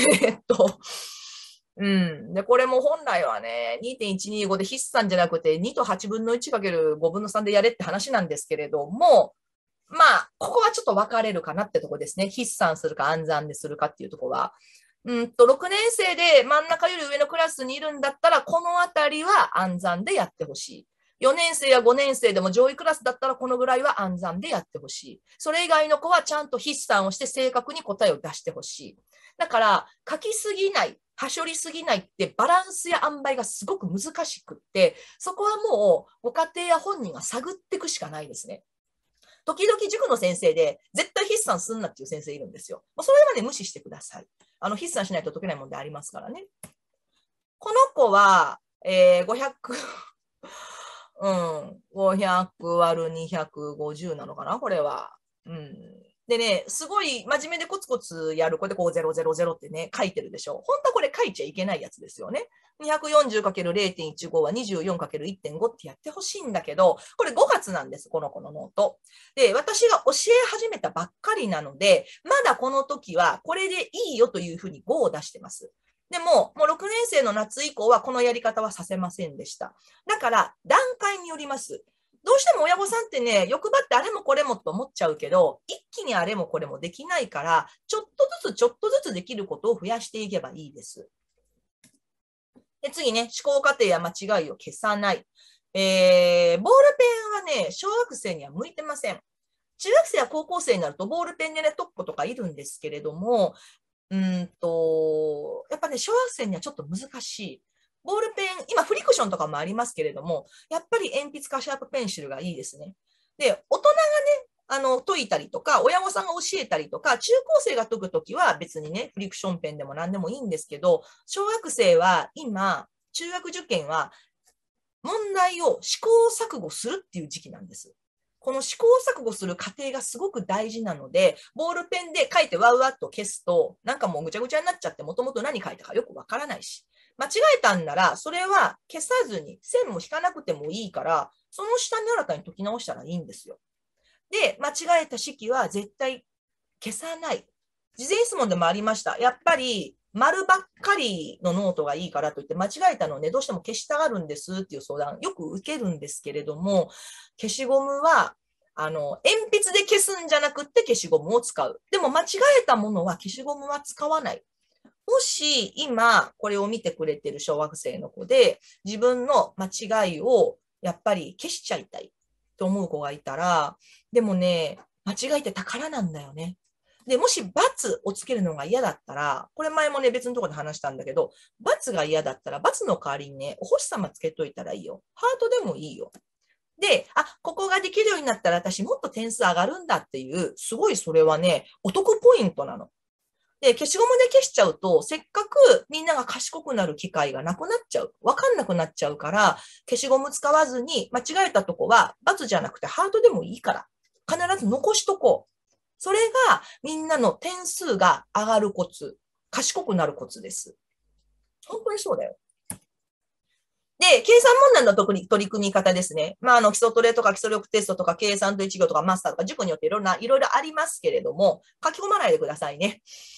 で、これも本来はね、2.125 で筆算じゃなくて2と8分の1かける5分の3でやれって話なんですけれども、まあ、ここはちょっと分かれるかなってとこですね。筆算するか暗算でするかっていうところは。6年生で真ん中より上のクラスにいるんだったら、このあたりは暗算でやってほしい。4年生や5年生でも上位クラスだったらこのぐらいは暗算でやってほしい。それ以外の子はちゃんと筆算をして正確に答えを出してほしい。だから、書きすぎない、はしょりすぎないってバランスや塩梅がすごく難しくって、そこはもうご家庭や本人が探っていくしかないですね。時々塾の先生で絶対筆算すんなっていう先生いるんですよ。それはね、無視してください。筆算しないと解けない問題ありますからね。この子は、500、500割る250なのかなこれは。でね、すごい真面目でコツコツやる子でこう000ってね、書いてるでしょ。本当はこれ書いちゃいけないやつですよね。240×0.15 は 24×1.5 ってやってほしいんだけど、これ5月なんです、この子のノート。で、私が教え始めたばっかりなので、まだこの時はこれでいいよというふうに5を出してます。でも、もう6年生の夏以降はこのやり方はさせませんでした。だから、段階によります。どうしても親御さんってね、欲張ってあれもこれもと思っちゃうけど、一気にあれもこれもできないから、ちょっとずつできることを増やしていけばいいです。で、次ね、思考過程や間違いを消さない。ボールペンはね、小学生には向いてません。中学生や高校生になると、ボールペンでね、解く子とかいるんですけれども、やっぱね、小学生にはちょっと難しい。ボールペン、今フリクションとかもありますけれども、やっぱり鉛筆かシャープペンシルがいいですね。で、大人がね、解いたりとか、親御さんが教えたりとか、中高生が解くときは別にね、フリクションペンでも何でもいいんですけど、小学生は今、中学受験は問題を試行錯誤するっていう時期なんです。この試行錯誤する過程がすごく大事なので、ボールペンで書いてわうわっと消すと、なんかもうぐちゃぐちゃになっちゃって、もともと何書いたかよくわからないし、間違えたんなら、それは消さずに、線も引かなくてもいいから、その下に新たに解き直したらいいんですよ。で、間違えた式は絶対消さない。事前質問でもありました。やっぱり、丸ばっかりのノートがいいからといって間違えたのをね、どうしても消したがるんですっていう相談、よく受けるんですけれども、消しゴムは、鉛筆で消すんじゃなくって消しゴムを使う。でも間違えたものは消しゴムは使わない。もし今これを見てくれてる小学生の子で自分の間違いをやっぱり消しちゃいたいと思う子がいたら、でもね、間違いって宝なんだよね。で、もし×をつけるのが嫌だったら、これ前もね、別のところで話したんだけど、×が嫌だったら、×の代わりにね、お星様つけといたらいいよ。ハートでもいいよ。で、ここができるようになったら私もっと点数上がるんだっていう、すごいそれはね、お得ポイントなの。で、消しゴムで消しちゃうと、せっかくみんなが賢くなる機会がなくなっちゃう。わかんなくなっちゃうから、消しゴム使わずに間違えたとこは、×じゃなくてハートでもいいから、必ず残しとこう。それがみんなの点数が上がるコツ、賢くなるコツです。本当にそうだよ。で、計算問題の取り組み方ですね。基礎トレとか基礎力テストとか計算と一行とかマスターとか塾によっていろいろありますけれども、書き込まないでくださいね。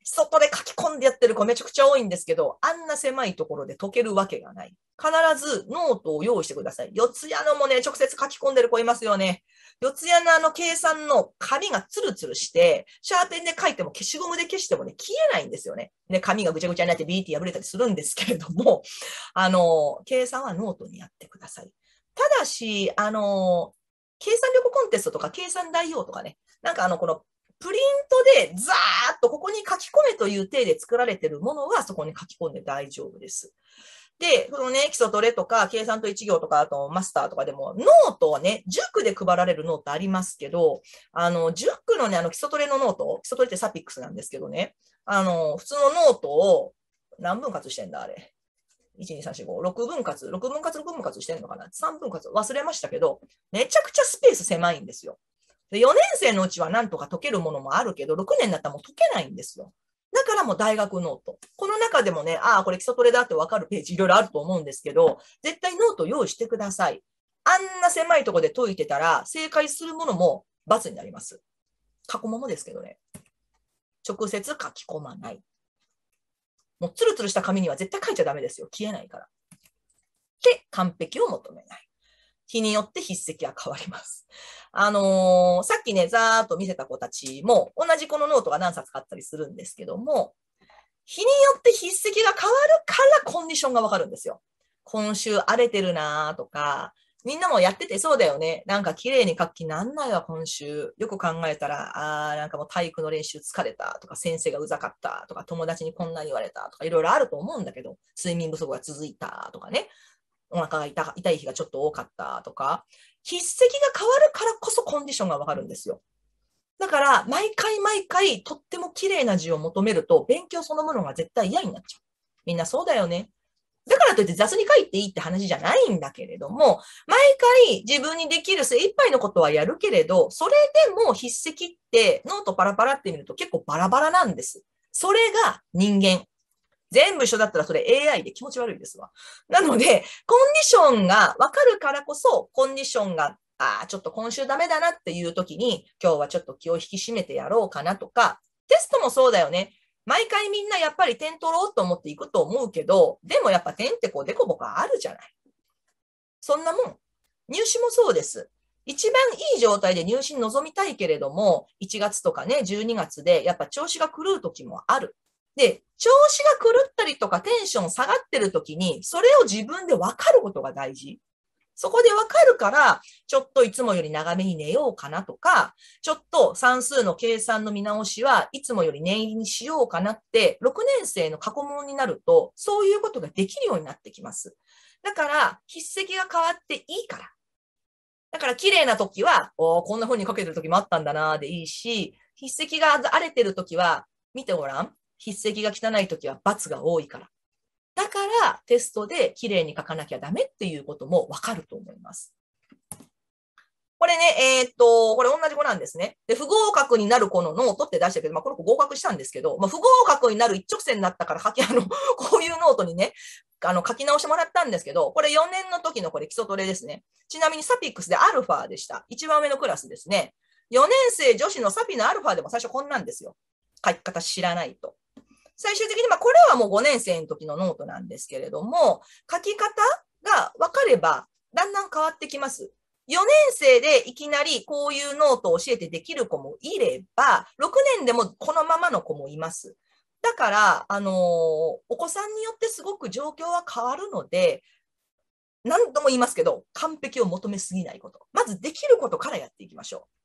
基礎トレ書き込んでやってる子めちゃくちゃ多いんですけど、あんな狭いところで解けるわけがない。必ずノートを用意してください。四谷のもね、直接書き込んでる子いますよね。四谷の計算の紙がツルツルして、シャーペンで書いても消しゴムで消してもね、消えないんですよね。ね、紙がぐちゃぐちゃになってビーって破れたりするんですけれども、計算はノートにやってください。ただし、計算力コンテストとか計算代用とかね、なんかこのプリントでザーッとここに書き込めという体で作られているものはそこに書き込んで大丈夫です。で、このね、基礎トレとか、計算と一行とか、あとマスターとかでも、ノートはね、塾で配られるノートありますけど、塾のね、基礎トレのノート、基礎トレってサピックスなんですけどね、普通のノートを何分割してんだ、あれ。1、2、3、4、5、6分割、6分割、6分割してんのかな ?3 分割、忘れましたけど、めちゃくちゃスペース狭いんですよ。で、4年生のうちはなんとか解けるものもあるけど、6年だったらもう解けないんですよ。だからもう大学ノート。この中でもね、これ基礎トレだってわかるページいろいろあると思うんですけど、絶対ノート用意してください。あんな狭いところで解いてたら、正解するものも×になります。過去ももですけどね。直接書き込まない。もうツルツルした紙には絶対書いちゃダメですよ。消えないから。で、完璧を求めない。日によって筆跡は変わります。さっきね、ざーっと見せた子たちも、同じこのノートが何冊かあったりするんですけども、日によって筆跡が変わるからコンディションがわかるんですよ。今週荒れてるなとか、みんなもやっててそうだよね。なんか綺麗に書く気なんないわ、今週。よく考えたら、なんかもう体育の練習疲れたとか、先生がうざかったとか、友達にこんなに言われたとか、いろいろあると思うんだけど、睡眠不足が続いたとかね。お腹が痛い日がちょっと多かったとか、筆跡が変わるからこそコンディションがわかるんですよ。だから、毎回毎回、とっても綺麗な字を求めると、勉強そのものが絶対嫌になっちゃう。みんなそうだよね。だからといって雑に書いていいって話じゃないんだけれども、毎回自分にできる精一杯のことはやるけれど、それでも筆跡ってノートパラパラって見ると結構バラバラなんです。それが人間。全部一緒だったらそれ AI で気持ち悪いですわ。なので、コンディションがわかるからこそ、コンディションが、ちょっと今週ダメだなっていう時に、今日はちょっと気を引き締めてやろうかなとか、テストもそうだよね。毎回みんなやっぱり点取ろうと思っていくと思うけど、でもやっぱ点ってこうデコボコあるじゃない。そんなもん。入試もそうです。一番いい状態で入試に臨みたいけれども、1月とかね、12月でやっぱ調子が狂う時もある。で、調子が狂ったりとかテンション下がってる時に、それを自分で分かることが大事。そこで分かるから、ちょっといつもより長めに寝ようかなとか、ちょっと算数の計算の見直しはいつもより念入りにしようかなって、6年生の過去問になると、そういうことができるようになってきます。だから、筆跡が変わっていいから。だから、綺麗な時は、こんな風に書けてる時もあったんだなでいいし、筆跡が荒れてる時は、見てごらん。筆跡が汚い時は×が多いから。だから、テストで綺麗に書かなきゃダメっていうこともわかると思います。これね、これ同じ子なんですね。で、不合格になる子のノートって出したけど、この子合格したんですけど、不合格になる一直線になったからこういうノートにね、書き直してもらったんですけど、これ4年の時のこれ基礎トレですね。ちなみにサピックスでアルファでした。一番上のクラスですね。4年生女子のサピのアルファでも最初こんなんですよ。書き方知らないと。最終的に、これはもう5年生の時のノートなんですけれども、書き方が分かれば、だんだん変わってきます。4年生でいきなりこういうノートを教えてできる子もいれば、6年でもこのままの子もいます。だから、お子さんによってすごく状況は変わるので、何度も言いますけど、完璧を求めすぎないこと。まずできることからやっていきましょう。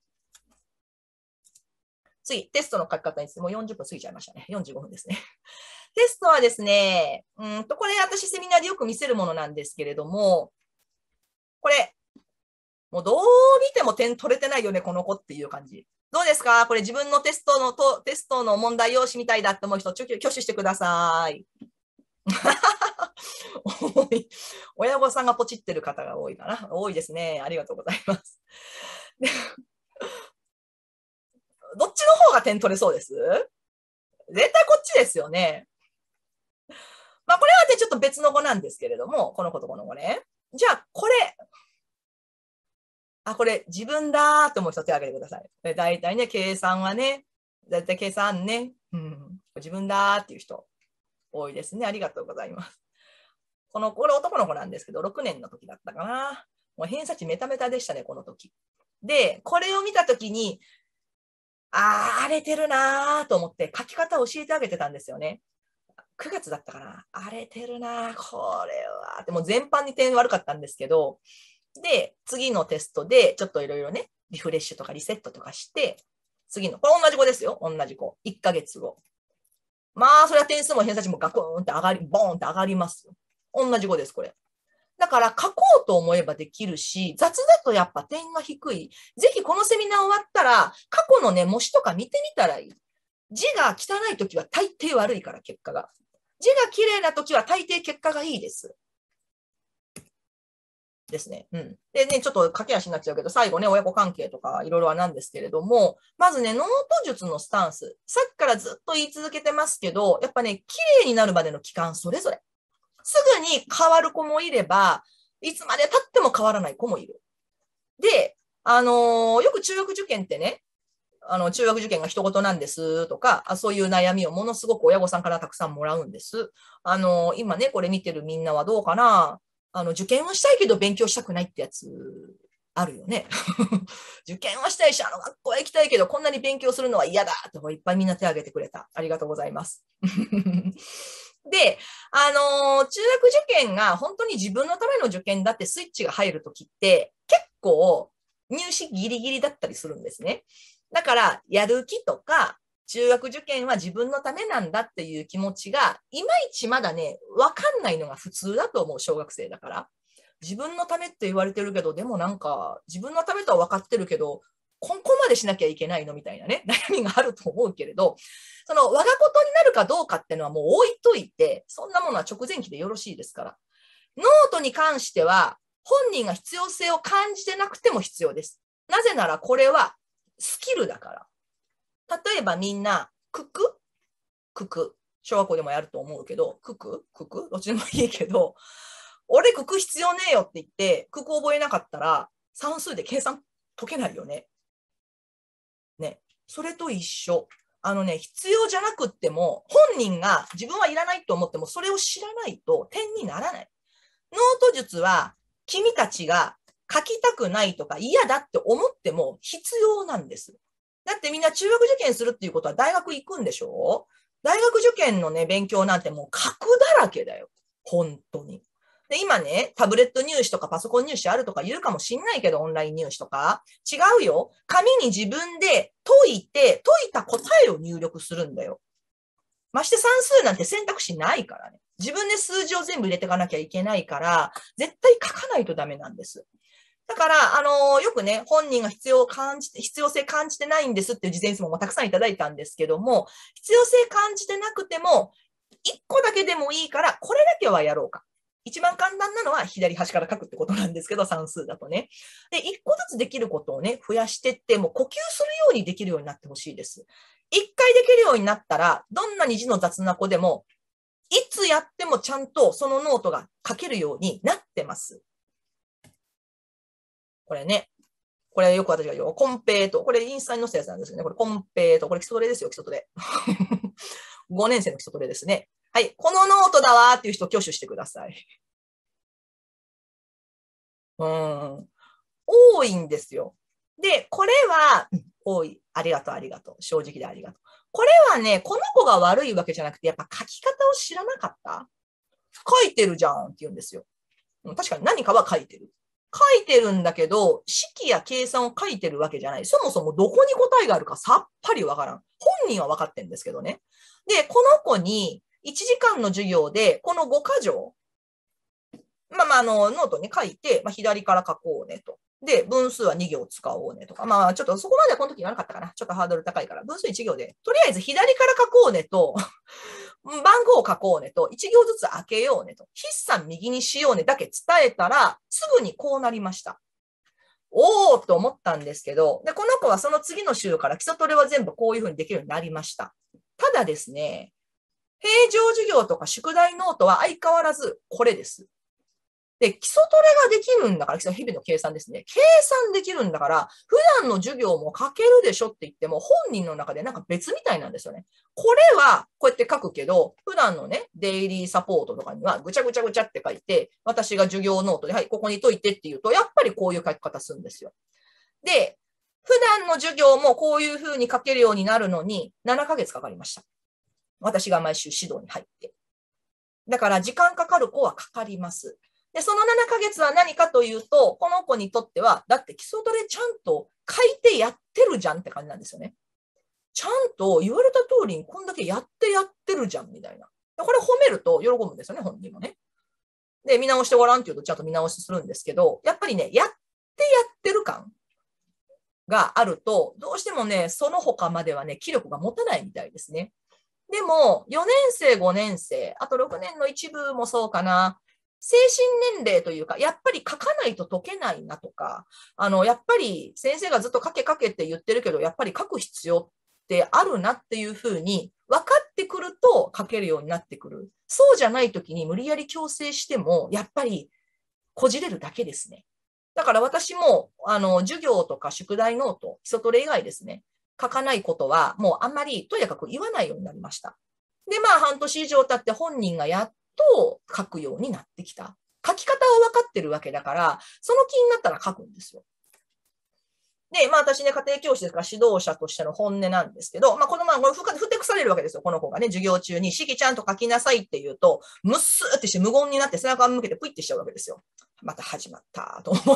次、テストの書き方について、もう40分過ぎちゃいましたね。45分ですね。テストはですね、これ私セミナーでよく見せるものなんですけれども、これ、もうどう見ても点取れてないよね、この子っていう感じ。どうですかこれ自分のテストの問題用紙みたいだって思う人、挙手してください。親御さんがポチってる方が多いかな。多いですね。ありがとうございます。どっちの方が点取れそうです？絶対こっちですよね。これはね、ちょっと別の子なんですけれども、この子とこの子ね。じゃあ、これ自分だーって思う人手を挙げてください。だいたいね、計算はね、だいたい計算ね。 自分だっていう人多いですね。ありがとうございます。これ男の子なんですけど、6年の時だったかな。もう偏差値メタメタでしたね、この時。で、これを見た時に、荒れてるなと思って書き方を教えてあげてたんですよね。9月だったかな。荒れてるなこれは。でも全般に点悪かったんですけど、で、次のテストでちょっといろいろね、リフレッシュとかリセットとかして、次の、これ同じ子ですよ。同じ子。1ヶ月後。まあ、それは点数も偏差値もガクーンってボーンって上がりますよ。同じ子です、これ。だから書こうと思えばできるし、雑だとやっぱ点が低い。ぜひこのセミナー終わったら、過去のね、模試とか見てみたらいい。字が汚いときは大抵悪いから、結果が。字が綺麗なときは大抵結果がいいです。ですね。うん。でね、ちょっと駆け足になっちゃうけど、最後ね、親子関係とかいろいろはなんですけれども、まずね、ノート術のスタンス。さっきからずっと言い続けてますけど、やっぱね、綺麗になるまでの期間それぞれ。すぐに変わる子もいれば、いつまで経っても変わらない子もいる。で、よく中学受験ってね、中学受験が一言なんですとか、そういう悩みをものすごく親御さんからたくさんもらうんです。今ね、これ見てるみんなはどうかな。受験はしたいけど勉強したくないってやつあるよね。受験はしたいし、学校へ行きたいけど、こんなに勉強するのは嫌だっていっぱいみんな手を挙げてくれた。ありがとうございます。で、中学受験が本当に自分のための受験だってスイッチが入るときって、結構入試ギリギリだったりするんですね。だから、やる気とか、中学受験は自分のためなんだっていう気持ちが、いまいちまだね、わかんないのが普通だと思う、小学生だから。自分のためって言われてるけど、でもなんか、自分のためとは分かってるけど、ここまでしなきゃいけないのみたいなね、悩みがあると思うけれど、その我がことになるかどうかっていうのはもう置いといて、そんなものは直前期でよろしいですから。ノートに関しては、本人が必要性を感じてなくても必要です。なぜならこれはスキルだから。例えばみんな、九九小学校でもやると思うけど、九九どっちでもいいけど、俺九九必要ねえよって言って、九九覚えなかったら、算数で計算解けないよね。ね。それと一緒。必要じゃなくっても、本人が自分はいらないと思っても、それを知らないと点にならない。ノート術は、君たちが書きたくないとか嫌だって思っても必要なんです。だってみんな中学受験するっていうことは大学行くんでしょ？大学受験のね、勉強なんてもう書くだらけだよ。本当に。で、今ね、タブレット入試とかパソコン入試あるとか言うかもしんないけど、オンライン入試とか。違うよ。紙に自分で解いた答えを入力するんだよ。まして算数なんて選択肢ないからね。自分で数字を全部入れていかなきゃいけないから、絶対書かないとダメなんです。だから、よくね、本人が必要性感じてないんですっていう事前質問もたくさんいただいたんですけども、必要性感じてなくても、1個だけでもいいから、これだけはやろうか。一番簡単なのは左端から書くってことなんですけど、算数だとね。で、1個ずつできることをね、増やしてって、もう呼吸するようにできるようになってほしいです。1回できるようになったら、どんなに字の雑な子でも、いつやってもちゃんとそのノートが書けるようになってます。これね。これよく私が言う、コンペイト。これインスタに載せたやつなんですよね。これコンペイト。これ基礎トレですよ、基礎トレ。5年生の基礎トレですね。はい。このノートだわーっていう人、挙手してください。多いんですよ。で、これは、多い。ありがとう、ありがとう。正直でありがとう。これはね、この子が悪いわけじゃなくて、やっぱ書き方を知らなかった。書いてるじゃんって言うんですよ。確かに何かは書いてる。書いてるんだけど、式や計算を書いてるわけじゃない。そもそもどこに答えがあるかさっぱりわからん。本人は分かってるんですけどね。で、この子に1時間の授業で、この5箇条、ノートに書いて、左から書こうねと。で、分数は2行使おうねとか。ちょっとそこまではこの時言わなかったかな。ちょっとハードル高いから。分数1行で。とりあえず左から書こうねと、番号を書こうねと、1行ずつ開けようねと、筆算右にしようねだけ伝えたら、すぐにこうなりました。おーと思ったんですけど、で、この子はその次の週から基礎トレは全部こういうふうにできるようになりました。ただですね、平常授業とか宿題ノートは相変わらずこれです。 で、基礎トレができるんだから、日々の計算ですね。計算できるんだから、普段の授業も書けるでしょって言っても、本人の中でなんか別みたいなんですよね。これは、こうやって書くけど、普段のね、デイリーサポートとかには、ぐちゃぐちゃぐちゃって書いて、私が授業ノートで、はい、ここに解いてって言うと、やっぱりこういう書き方するんですよ。で、普段の授業もこういう風に書けるようになるのに、7ヶ月かかりました。私が毎週指導に入って。だから、時間かかる子はかかります。で、その7ヶ月は何かというと、この子にとっては、だって基礎トレちゃんと書いてやってるじゃんって感じなんですよね。ちゃんと言われた通りにこんだけやってるじゃんみたいな。これ褒めると喜ぶんですよね、本人もね。で、見直してごらんって言うとちゃんと見直しするんですけど、やっぱりね、やってる感があると、どうしてもね、その他まではね、気力が持たないみたいですね。でも、4年生、5年生、あと6年の一部もそうかな。精神年齢というか、やっぱり書かないと解けないなとか、やっぱり先生がずっと書けって言ってるけど、やっぱり書く必要ってあるなっていうふうに分かってくると書けるようになってくる。そうじゃないときに無理やり強制しても、やっぱりこじれるだけですね。だから私も、授業とか宿題ノート、基礎トレ以外ですね、書かないことは、もうあんまりとやかく言わないようになりました。で、まあ、半年以上経って本人がやっと書くようになってきた。書き方は分かってるわけだから、その気になったら書くんですよ。で、まあ私ね、家庭教師ですから指導者としての本音なんですけど、まあ子供はこれふてくされるわけですよ。この子がね、授業中に、しきちゃんと書きなさいって言うと、むっすーってして無言になって背中を向けてプイってしちゃうわけですよ。また始まったと思って。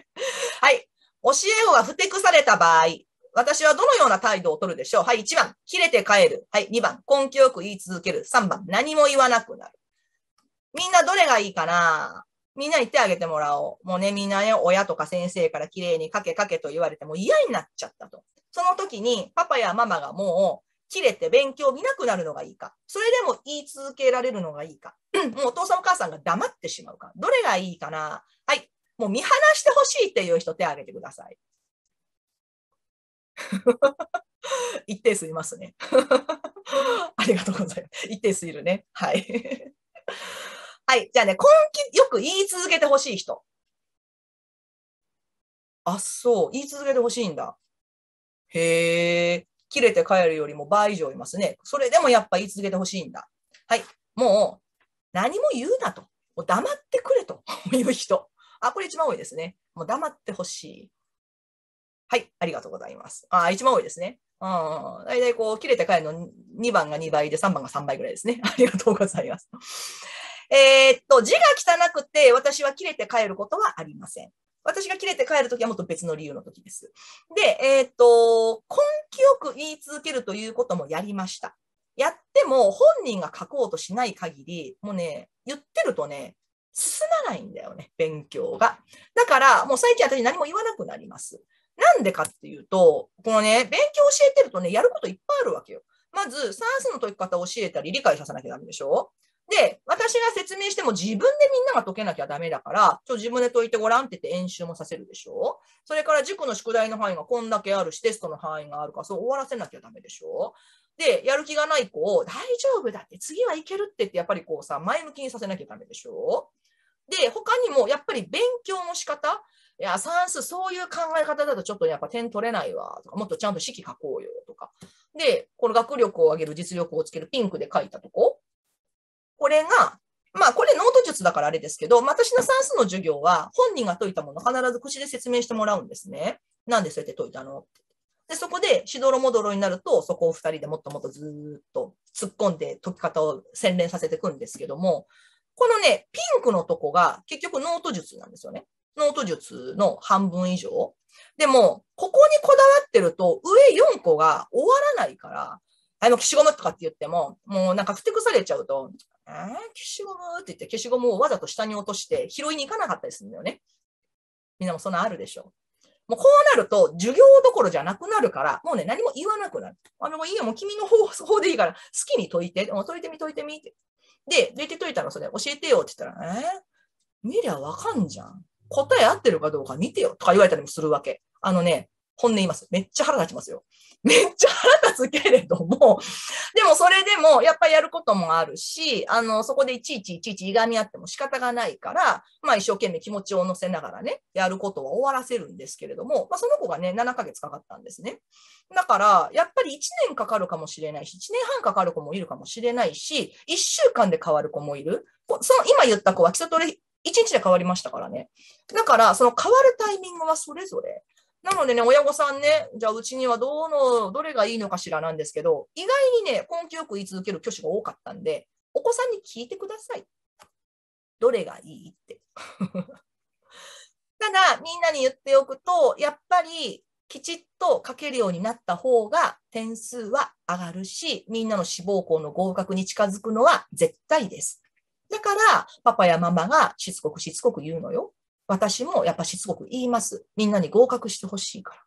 はい。教え子がふてくされた場合、私はどのような態度を取るでしょう。はい、1番、切れて帰る。はい、2番、根気よく言い続ける。3番、何も言わなくなる。みんなどれがいいかな？みんな言ってあげてもらおう。もうね、みんなね、親とか先生から綺麗に書けと言われても嫌になっちゃったと。その時にパパやママがもう切れて勉強見なくなるのがいいか。それでも言い続けられるのがいいか。もうお父さんお母さんが黙ってしまうか。どれがいいかな？はい。もう見放してほしいっていう人手を挙げてください。一定数いますね。ありがとうございます。一定数いるね。はい。はい。じゃあね、根気よく言い続けてほしい人。あ、そう。言い続けてほしいんだ。へえ。切れて帰るよりも倍以上いますね。それでもやっぱ言い続けてほしいんだ。はい。もう、何も言うなと。もう黙ってくれという人。あ、これ一番多いですね。もう黙ってほしい。はい。ありがとうございます。あ、一番多いですね。うん。だいたいこう、切れて帰るの2番が2倍で3番が3倍ぐらいですね。ありがとうございます。字が汚くて私は切れて帰ることはありません。私が切れて帰るときはもっと別の理由のときです。で、根気よく言い続けるということもやりました。やっても本人が書こうとしない限り、もうね、言ってるとね、進まないんだよね、勉強が。だから、もう最近私何も言わなくなります。なんでかっていうと、このね、勉強教えてるとね、やることいっぱいあるわけよ。まず、算数の解き方を教えたり理解させなきゃダメでしょ？で、私が説明しても自分でみんなが解けなきゃダメだから、自分で解いてごらんって言って演習もさせるでしょ？それから塾の宿題の範囲がこんだけあるし、テストの範囲があるから、そう終わらせなきゃダメでしょ？で、やる気がない子を大丈夫だって、次はいけるって言って、やっぱりこうさ、前向きにさせなきゃダメでしょ？で、他にもやっぱり勉強の仕方、いや、算数そういう考え方だとちょっとやっぱ点取れないわとか、もっとちゃんと式書こうよとか。で、この学力を上げる実力をつけるピンクで書いたとこ。これが、まあこれノート術だからあれですけど、私の算数の授業は本人が解いたものを必ず口で説明してもらうんですね。なんでそうやって解いたの？で、そこでしどろもどろになると、そこを二人でもっともっとずっと突っ込んで解き方を洗練させていくんですけども、このね、ピンクのとこが結局ノート術なんですよね。ノート術の半分以上。でも、ここにこだわってると、上4個が終わらないから、もう消しゴムとかって言っても、もうなんかふてくされちゃうと、消しゴムって言って消しゴムをわざと下に落として拾いに行かなかったりするんだよね。みんなもそんなあるでしょ。もうこうなると、授業どころじゃなくなるから、もうね、何も言わなくなる。もういいよ、もう君の方でいいから、好きに解いて、もう解いてみって。で、どうやって解いたのそれ、教えてよって言ったら、見りゃわかんじゃん。答え合ってるかどうか見てよとか言われたりもするわけ。 本音言います。めっちゃ腹立ちますよ。めっちゃ腹立つけれども、でもそれでもやっぱりやることもあるし、そこでいちいちいがみ合っても仕方がないから、まあ一生懸命気持ちを乗せながらね、やることは終わらせるんですけれども、まあその子がね、7ヶ月かかったんですね。だから、やっぱり1年かかるかもしれないし、1年半かかる子もいるかもしれないし、1週間で変わる子もいる。今言った子は基礎トレ1日で変わりましたからね。だから、その変わるタイミングはそれぞれ。なのでね、親御さんね、じゃあうちにはどれがいいのかしらなんですけど、意外にね、根気よく言い続ける挙手が多かったんで、お子さんに聞いてください。どれがいいって。ただ、みんなに言っておくと、やっぱり、きちっと書けるようになった方が点数は上がるし、みんなの志望校の合格に近づくのは絶対です。だから、パパやママがしつこく言うのよ。私もやっぱしつこく言います。みんなに合格してほしいから。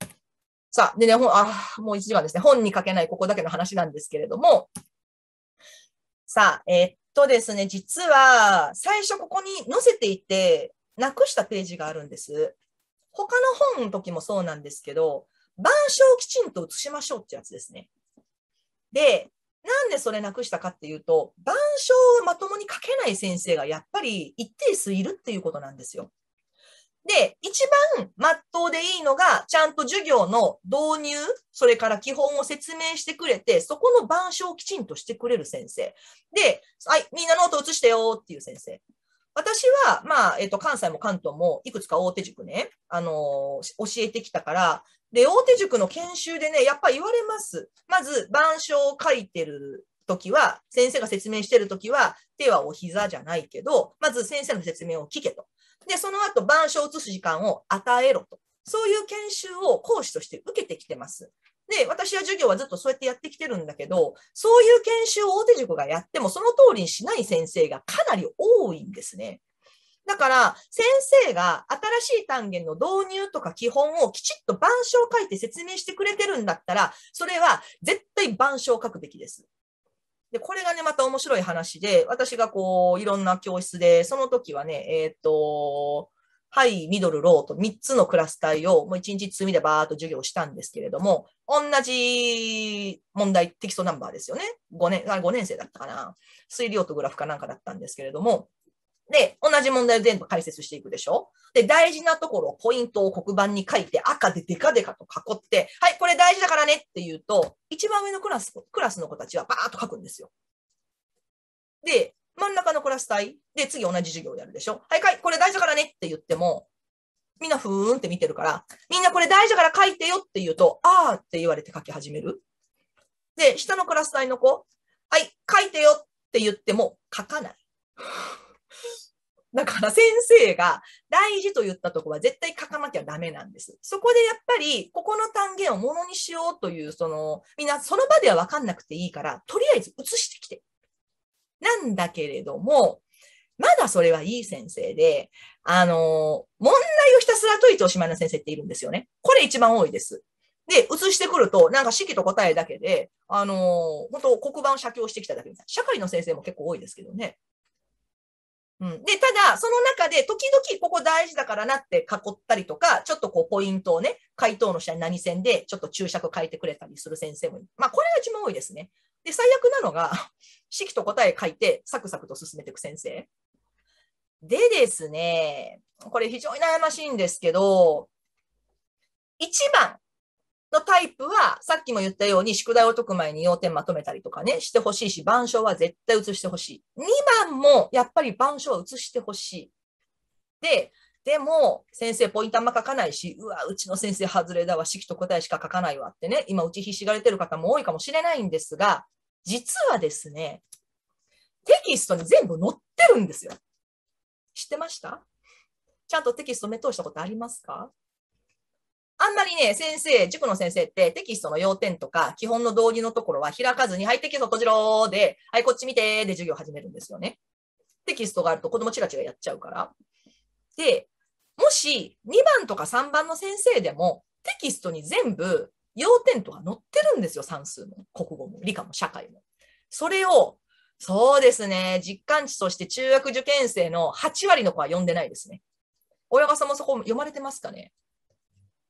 さあ、でね、もう1時間ですね。本に書けないここだけの話なんですけれども。さあ、ですね、実は、最初ここに載せていて、なくしたページがあるんです。他の本の時もそうなんですけど、板書をきちんと写しましょうってやつですね。で、なんでそれなくしたかっていうと、板書をまともに書けない先生がやっぱり一定数いるっていうことなんですよ。で、一番真っ当でいいのが、ちゃんと授業の導入、それから基本を説明してくれて、そこの板書をきちんとしてくれる先生。で、はい、みんなノート写してよっていう先生。私は、まあ、関西も関東もいくつか大手塾ね、教えてきたから、で、大手塾の研修でね、やっぱり言われます。まず、板書を書いてるときは、先生が説明してるときは、手はお膝じゃないけど、まず先生の説明を聞けと。で、その後、板書を写す時間を与えろと。そういう研修を講師として受けてきてます。で、私は授業はずっとそうやってやってきてるんだけど、そういう研修を大手塾がやっても、その通りにしない先生がかなり多いんですね。だから、先生が新しい単元の導入とか基本をきちっと板書を書いて説明してくれてるんだったら、それは絶対板書を書くべきです。で、これがね、また面白い話で、私がこう、いろんな教室で、その時はね、ハイ、ミドル、ローと3つのクラス帯をもう1日積みでバーっと授業したんですけれども、同じ問題、テキストナンバーですよね。5年生だったかな。推理オートグラフかなんかだったんですけれども、で、同じ問題を全部解説していくでしょ。で、大事なところ、ポイントを黒板に書いて、赤でデカデカと囲って、はい、これ大事だからねって言うと、一番上のクラスの子たちはバーっと書くんですよ。で、真ん中のクラス帯で次同じ授業をやるでしょ。はい、これ大事だからねって言っても、みんなふーんって見てるから、みんなこれ大事だから書いてよって言うと、あーって言われて書き始める。で、下のクラス帯の子、はい、書いてよって言っても書かない。だから先生が大事と言ったところは絶対書かなきゃダメなんです。そこでやっぱりここの単元をものにしようという、みんなその場では分かんなくていいから、とりあえず写してきて。なんだけれども、まだそれはいい先生で、問題をひたすら解いておしまいの先生っているんですよね。これ一番多いです。で、写してくると、なんか式と答えだけで、本当黒板を写経してきただけみたいな。社会の先生も結構多いですけどね。うん、で、ただ、その中で、時々ここ大事だからなって囲ったりとか、ちょっとこう、ポイントをね、回答の下に何線で、ちょっと注釈書いてくれたりする先生もいる。まあ、これが一番多いですね。で、最悪なのが、式と答え書いて、サクサクと進めていく先生。でですね、これ非常に悩ましいんですけど、1番のタイプは、さっきも言ったように、宿題を解く前に要点まとめたりとかね、してほしいし、板書は絶対写してほしい。2番も、やっぱり板書は写してほしい。でも、先生ポイントあんま書かないし、うちの先生外れだわ、式と答えしか書かないわってね、今打ちひしがれてる方も多いかもしれないんですが、実はですね、テキストに全部載ってるんですよ。知ってました？ちゃんとテキスト目通したことありますか？あんまりね、塾の先生ってテキストの要点とか、基本の導入のところは開かずに、はい、テキスト閉じろーで、はい、こっち見てーで授業始めるんですよね。テキストがあると子供チラチラやっちゃうから。で、もし2番とか3番の先生でも、テキストに全部要点とか載ってるんですよ。算数も、国語も、理科も、社会も。それを、そうですね、実感値として中学受験生の8割の子は読んでないですね。親御さんもそこ読まれてますかね？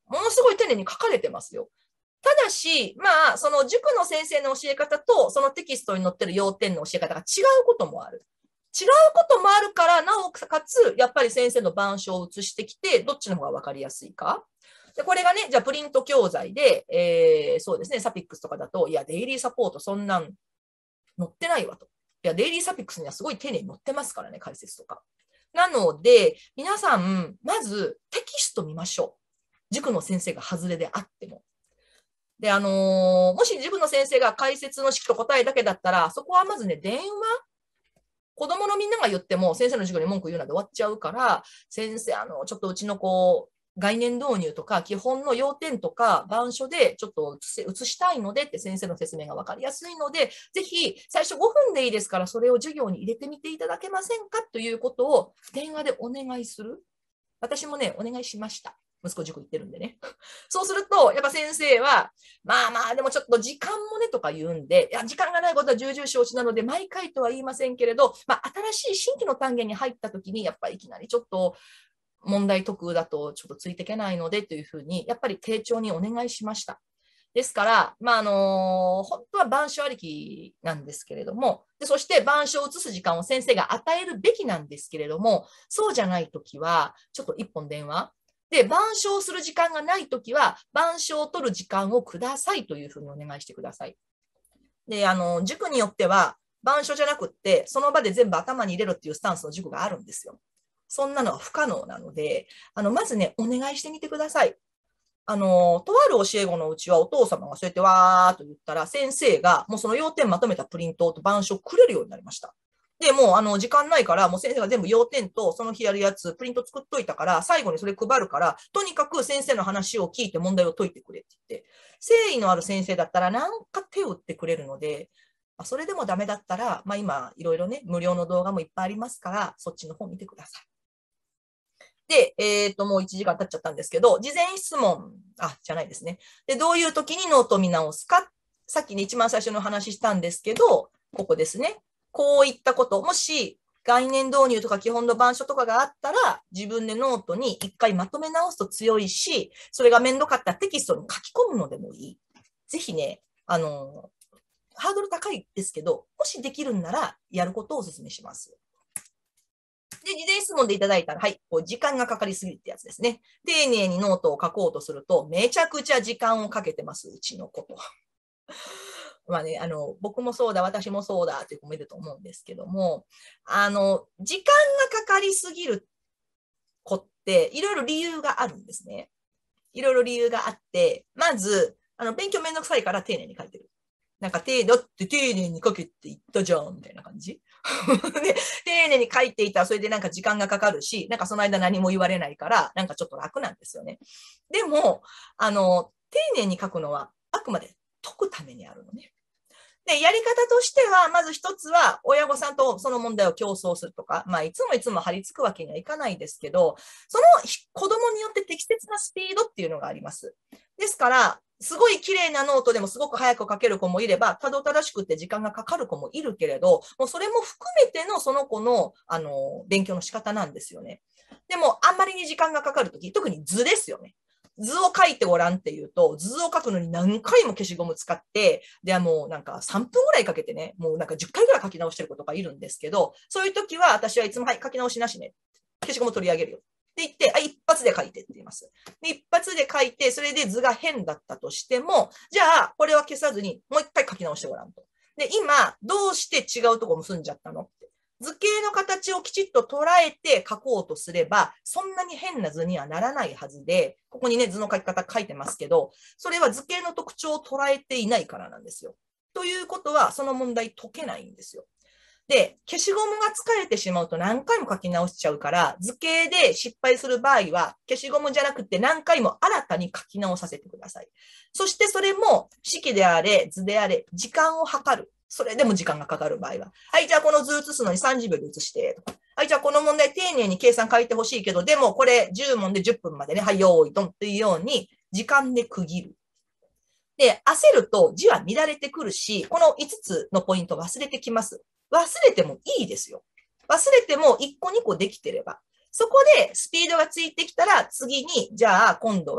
ものすごい丁寧に書かれてますよ。ただし、まあ、その塾の先生の教え方と、そのテキストに載ってる要点の教え方が違うこともある。違うこともあるから、なおかつ、やっぱり先生の板書を写してきて、どっちの方が分かりやすいか。で、これがね、じゃあプリント教材で、そうですね、サピックスとかだと、いや、デイリーサポートそんなん載ってないわと。いや、デイリーサピックスにはすごい丁寧に載ってますからね、解説とか。なので、皆さん、まずテキスト見ましょう。塾の先生が外れであっても。で、もし塾の先生が解説の式と答えだけだったら、そこはまずね、電話子供のみんなが言っても、先生の授業に文句言うなんで終わっちゃうから、先生、ちょっとうちの子、概念導入とか、基本の要点とか、板書でちょっと写したいのでって先生の説明が分かりやすいので、ぜひ最初5分でいいですから、それを授業に入れてみていただけませんかということを電話でお願いする。私もね、お願いしました。息子塾行ってるんでね。そうすると、やっぱ先生は、まあまあ、でもちょっと時間もねとか言うんで、いや、時間がないことは重々承知なので、毎回とは言いませんけれど、まあ、新しい新規の単元に入った時に、やっぱりいきなりちょっと、問題解くだとちょっとついていけないのでというふうに、やっぱり丁重にお願いしました。ですから、まあ本当は板書ありきなんですけれども、でそして板書を写す時間を先生が与えるべきなんですけれども、そうじゃないときは、ちょっと一本電話。で、板書をする時間がないときは、板書を取る時間をくださいというふうにお願いしてください。で、塾によっては、板書じゃなくって、その場で全部頭に入れろっていうスタンスの塾があるんですよ。そんなのは不可能なので、まずね、お願いしてみてください。とある教え子のうちはお父様がそうやってわーっと言ったら、先生がもうその要点まとめたプリントと板書をくれるようになりました。で、もう時間ないから、もう先生が全部要点とその日やるやつ、プリント作っといたから、最後にそれ配るから、とにかく先生の話を聞いて問題を解いてくれって言って、誠意のある先生だったらなんか手を打ってくれるので、それでもダメだったら、まあ今、いろいろね、無料の動画もいっぱいありますから、そっちの方見てください。で、もう1時間経っちゃったんですけど、事前質問、じゃないですね。で、どういう時にノートを見直すか、さっきね、一番最初の話したんですけど、ここですね。こういったこと、もし概念導入とか基本の板書とかがあったら、自分でノートに一回まとめ直すと強いし、それがめんどかったらテキストに書き込むのでもいい。ぜひね、ハードル高いですけど、もしできるんならやることをお勧めします。で、事前質問でいただいたら、はい、こう時間がかかりすぎるってやつですね。丁寧にノートを書こうとすると、めちゃくちゃ時間をかけてます、うちの子と。まあね、僕もそうだ、私もそうだっていう子もいると思うんですけども、時間がかかりすぎる子って、いろいろ理由があるんですね。いろいろ理由があって、まず、勉強めんどくさいから丁寧に書いてる。なんか、だって丁寧に書けって言ったじゃん、みたいな感じ。で、丁寧に書いていたら、それでなんか時間がかかるし、なんかその間何も言われないから、なんかちょっと楽なんですよね。でも、丁寧に書くのは、あくまで解くためにあるのね。で、やり方としては、まず一つは、親御さんとその問題を競争するとか、まあ、いつも張り付くわけにはいかないですけど、その子供によって適切なスピードっていうのがあります。ですから、すごい綺麗なノートでもすごく早く書ける子もいれば、たどたどしくて時間がかかる子もいるけれど、もうそれも含めてのその子の、勉強の仕方なんですよね。でも、あんまりに時間がかかるとき、特に図ですよね。図を書いてごらんって言うと、図を書くのに何回も消しゴム使って、で、もうなんか3分ぐらいかけてね、もうなんか10回ぐらい書き直してる子とかいるんですけど、そういう時は私はいつも、はい、書き直しなしね。消しゴム取り上げるよ。って言って、一発で書いてって言います。で、一発で書いて、それで図が変だったとしても、じゃあ、これは消さずに、もう一回書き直してごらんと。で、今、どうして違うとこ結んじゃったのって。図形の形をきちっと捉えて書こうとすれば、そんなに変な図にはならないはずで、ここにね、図の書き方書いてますけど、それは図形の特徴を捉えていないからなんですよ。ということは、その問題解けないんですよ。で、消しゴムが疲れてしまうと何回も書き直しちゃうから、図形で失敗する場合は、消しゴムじゃなくて何回も新たに書き直させてください。そしてそれも、式であれ、図であれ、時間を計る。それでも時間がかかる場合は。はい、じゃあこの図写すのに30秒で写して。はい、じゃあこの問題丁寧に計算書いてほしいけど、でもこれ10問で10分までね。はい、用意ドンっていうように、時間で区切る。で、焦ると字は乱れてくるし、この5つのポイント忘れてきます。忘れてもいいですよ。忘れても1個2個できてれば。そこでスピードがついてきたら次に、じゃあ今度は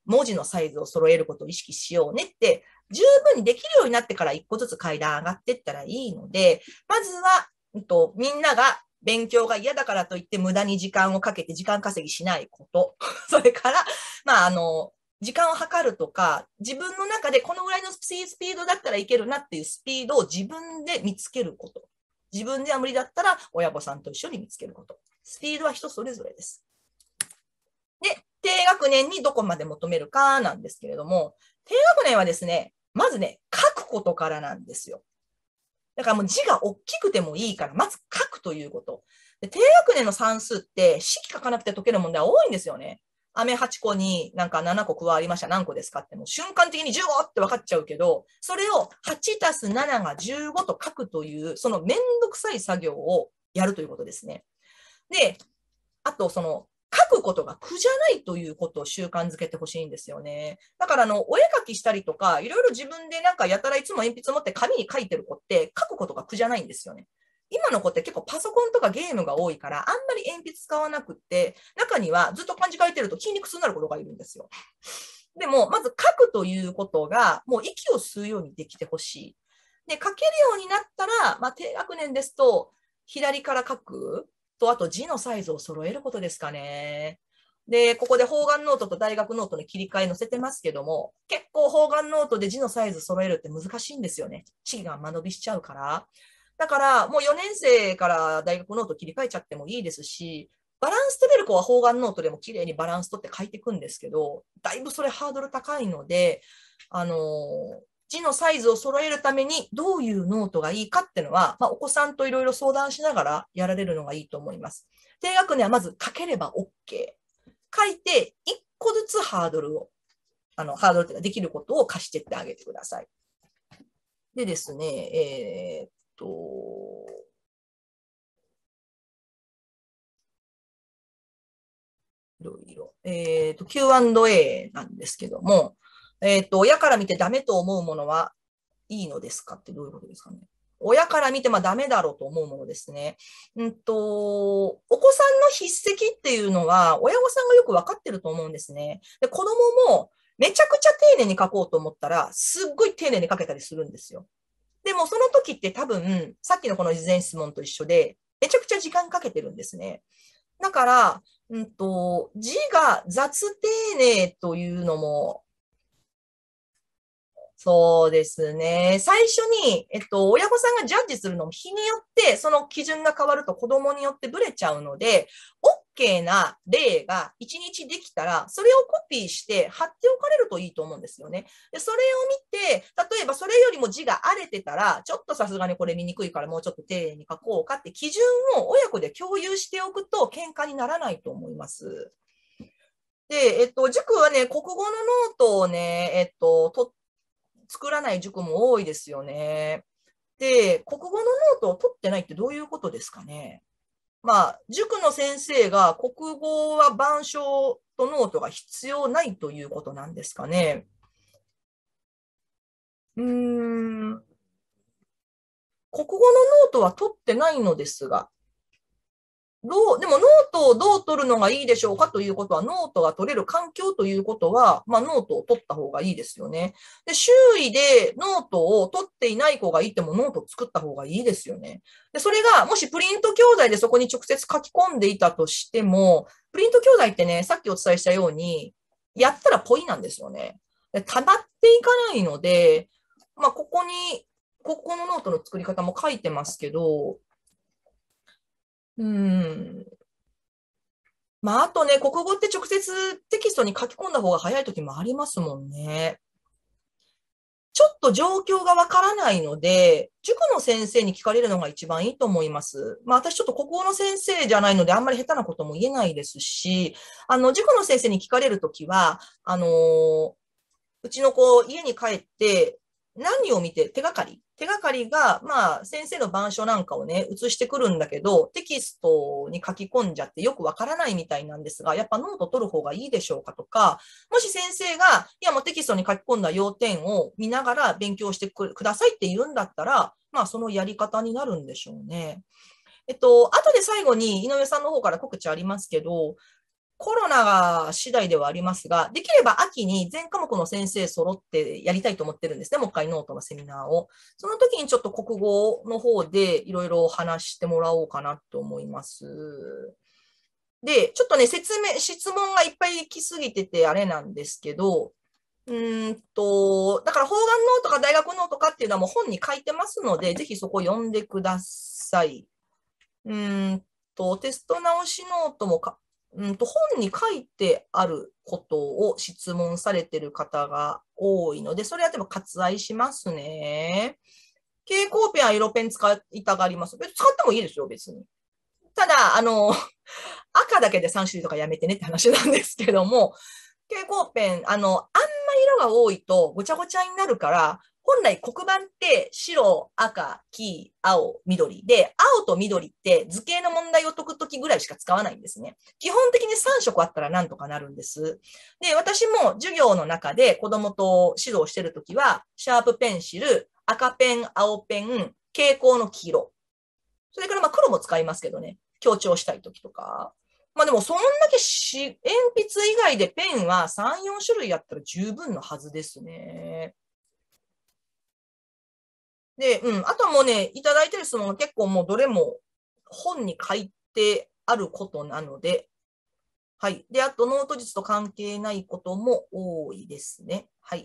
文字のサイズを揃えることを意識しようねって、十分にできるようになってから一個ずつ階段上がっていったらいいので、まずは、みんなが勉強が嫌だからといって無駄に時間をかけて時間稼ぎしないこと。それから、時間を計るとか、自分の中でこのぐらいのスピードだったらいけるなっていうスピードを自分で見つけること。自分では無理だったら親御さんと一緒に見つけること。スピードは人それぞれです。で、低学年にどこまで求めるかなんですけれども、低学年はですね、まずね、書くことからなんですよ。だからもう字が大きくてもいいから、まず書くということ。で、低学年の算数って式書かなくて解ける問題は多いんですよね。飴8個になんか7個加わりました。何個ですかってもう瞬間的に15って分かっちゃうけど、それを8たす7が15と書くという、そのめんどくさい作業をやるということですね。で、あと書くことが苦じゃないということを習慣づけてほしいんですよね。だからお絵描きしたりとか、いろいろ自分でなんかやたらいつも鉛筆持って紙に書いてる子って書くことが苦じゃないんですよね。今の子って結構パソコンとかゲームが多いから、あんまり鉛筆使わなくって、中にはずっと漢字書いてると筋肉痛になる子がいるんですよ。でも、まず書くということが、もう息を吸うようにできてほしい。で、書けるようになったら、低学年ですと、左から書くと、あと字のサイズを揃えることですかね。で、ここで方眼ノートと大学ノートの切り替え載せてますけども、結構方眼ノートで字のサイズ揃えるって難しいんですよね。字が間延びしちゃうから。だから、もう4年生から大学ノート切り替えちゃってもいいですし、バランス取れる子は方眼ノートでも綺麗にバランス取って書いていくんですけど、だいぶそれハードル高いので、字のサイズを揃えるためにどういうノートがいいかっていうのは、お子さんといろいろ相談しながらやられるのがいいと思います。低学年はまず書ければ OK。書いて、1個ずつハードルを、ハードルっていうかできることを貸していってあげてください。でですね、いろいろ。Q&A なんですけども、親から見てダメと思うものはいいのですかってどういうことですかね。親から見てダメだろうと思うものですね。お子さんの筆跡っていうのは、親御さんがよくわかってると思うんですね。で、子供もめちゃくちゃ丁寧に書こうと思ったら、すっごい丁寧に書けたりするんですよ。でもその時って多分、さっきのこの事前質問と一緒で、めちゃくちゃ時間かけてるんですね。だから、字が雑丁寧というのも、そうですね。最初に、親御さんがジャッジするのも日によって、その基準が変わると子供によってブレちゃうので、OK な例が1日できたら、それをコピーして貼っておかれるといいと思うんですよね。で、それを見て、例えばそれよりも字が荒れてたら、ちょっとさすがにこれ見にくいからもうちょっと丁寧に書こうかって基準を親子で共有しておくと喧嘩にならないと思います。で、塾はね、国語のノートをね、作らない塾も多いですよね。で、国語のノートを取ってないってどういうことですかね。塾の先生が国語は板書とノートが必要ないということなんですかね。国語のノートは取ってないのですが、でもノートをどう取るのがいいでしょうかということは、ノートが取れる環境ということは、ノートを取った方がいいですよね。で、周囲でノートを取っていない子がいてもノートを作った方がいいですよね。で、それが、もしプリント教材でそこに直接書き込んでいたとしても、プリント教材ってね、さっきお伝えしたように、やったらポイなんですよね。で、溜まっていかないので、ここに、ここのノートの作り方も書いてますけど、うん。あとね、国語って直接テキストに書き込んだ方が早い時もありますもんね。ちょっと状況がわからないので、塾の先生に聞かれるのが一番いいと思います。私ちょっと国語の先生じゃないので、あんまり下手なことも言えないですし、塾の先生に聞かれるときは、うちの子、家に帰って、何を見て、手がかりが、先生の板書なんかをね、写してくるんだけど、テキストに書き込んじゃってよくわからないみたいなんですが、やっぱノート取る方がいいでしょうかとか、もし先生が、いやもうテキストに書き込んだ要点を見ながら勉強してくださいって言うんだったら、そのやり方になるんでしょうね。後で最後に井上さんの方から告知ありますけど、 コロナが次第ではありますが、できれば秋に全科目の先生揃ってやりたいと思ってるんですね。もう一回ノートのセミナーを。その時にちょっと国語の方でいろいろ話してもらおうかなと思います。で、ちょっとね、質問がいっぱい来すぎててあれなんですけど、だから方眼ノートか大学ノートかっていうのはもう本に書いてますので、ぜひそこ読んでください。テスト直しノートも本に書いてあることを質問されてる方が多いので、それはでも割愛しますね。蛍光ペンは色ペン使いたがります。使ってもいいですよ、別に。ただ、赤だけで3種類とかやめてねって話なんですけども、蛍光ペン、あんま色が多いとごちゃごちゃになるから、本来黒板って白、赤、黄、青、緑で、青と緑って図形の問題を解くときぐらいしか使わないんですね。基本的に3色あったらなんとかなるんです。で、私も授業の中で子供と指導してるときは、シャープペンシル、赤ペン、青ペン、蛍光の黄色。それから黒も使いますけどね。強調したいときとか。でもそんだけ鉛筆以外でペンは3、4種類やったら十分のはずですね。で、あとはもうね、いただいてる質問が結構もうどれも本に書いてあることなので、はい。で、あとノート術と関係ないことも多いですね。はい。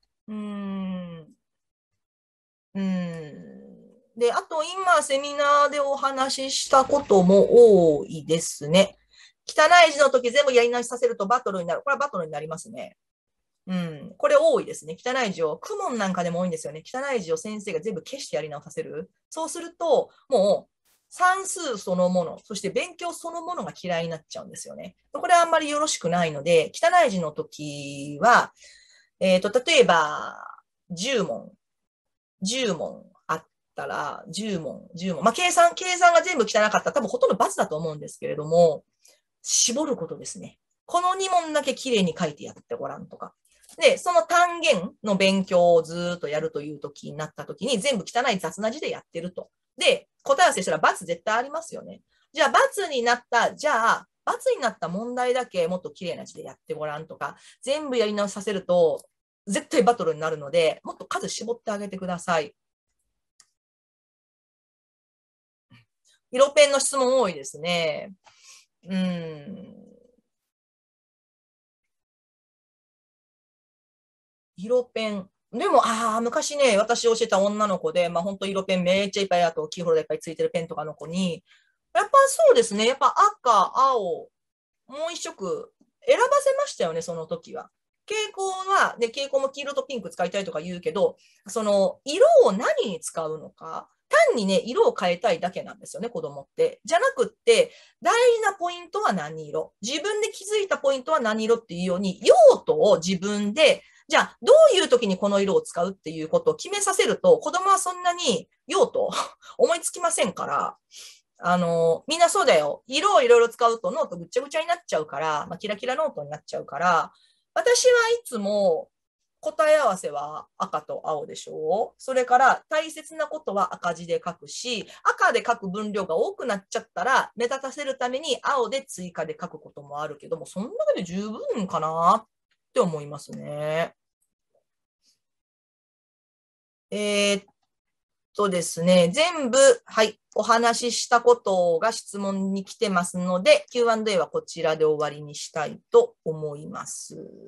で、あと今セミナーでお話ししたことも多いですね。汚い字の時全部やり直しさせるとバトルになる。これはバトルになりますね。これ多いですね。汚い字を、公文なんかでも多いんですよね。汚い字を先生が全部消してやり直させる。そうすると、もう算数そのもの、そして勉強そのものが嫌いになっちゃうんですよね。これはあんまりよろしくないので、汚い字の時は、例えば、10問、10問あったら、10問、10問。計算が全部汚かったら多分ほとんど×だと思うんですけれども、絞ることですね。この2問だけ綺麗に書いてやってごらんとか。で、その単元の勉強をずっとやるという時になった時に全部汚い雑な字でやってると。で、答え合わせしたら×絶対ありますよね。じゃあ×になった、じゃあ×になった問題だけもっと綺麗な字でやってごらんとか、全部やり直しさせると絶対バトルになるので、もっと数絞ってあげてください。色ペンの質問多いですね。色ペン。でも、昔ね、私教えた女の子で、本当色ペンめっちゃいっぱい、あとキーホルダーいっぱいついてるペンとかの子に、やっぱそうですね、やっぱ赤、青、もう一色選ばせましたよね、その時は。蛍光も黄色とピンク使いたいとか言うけど、その、色を何に使うのか、単にね、色を変えたいだけなんですよね、子供って。じゃなくって、大事なポイントは何色、自分で気づいたポイントは何色っていうように、用途を自分で、じゃあ、どういう時にこの色を使うっていうことを決めさせると、子供はそんなに用途思いつきませんから、みんなそうだよ。色をいろいろ使うとノートぐちゃぐちゃになっちゃうから、キラキラノートになっちゃうから、私はいつも答え合わせは赤と青でしょう。それから大切なことは赤字で書くし、赤で書く分量が多くなっちゃったら、目立たせるために青で追加で書くこともあるけども、そんだけで十分かなって思いますね。えーっですね、全部、はい、お話ししたことが質問に来てますので、Q&A はこちらで終わりにしたいと思います。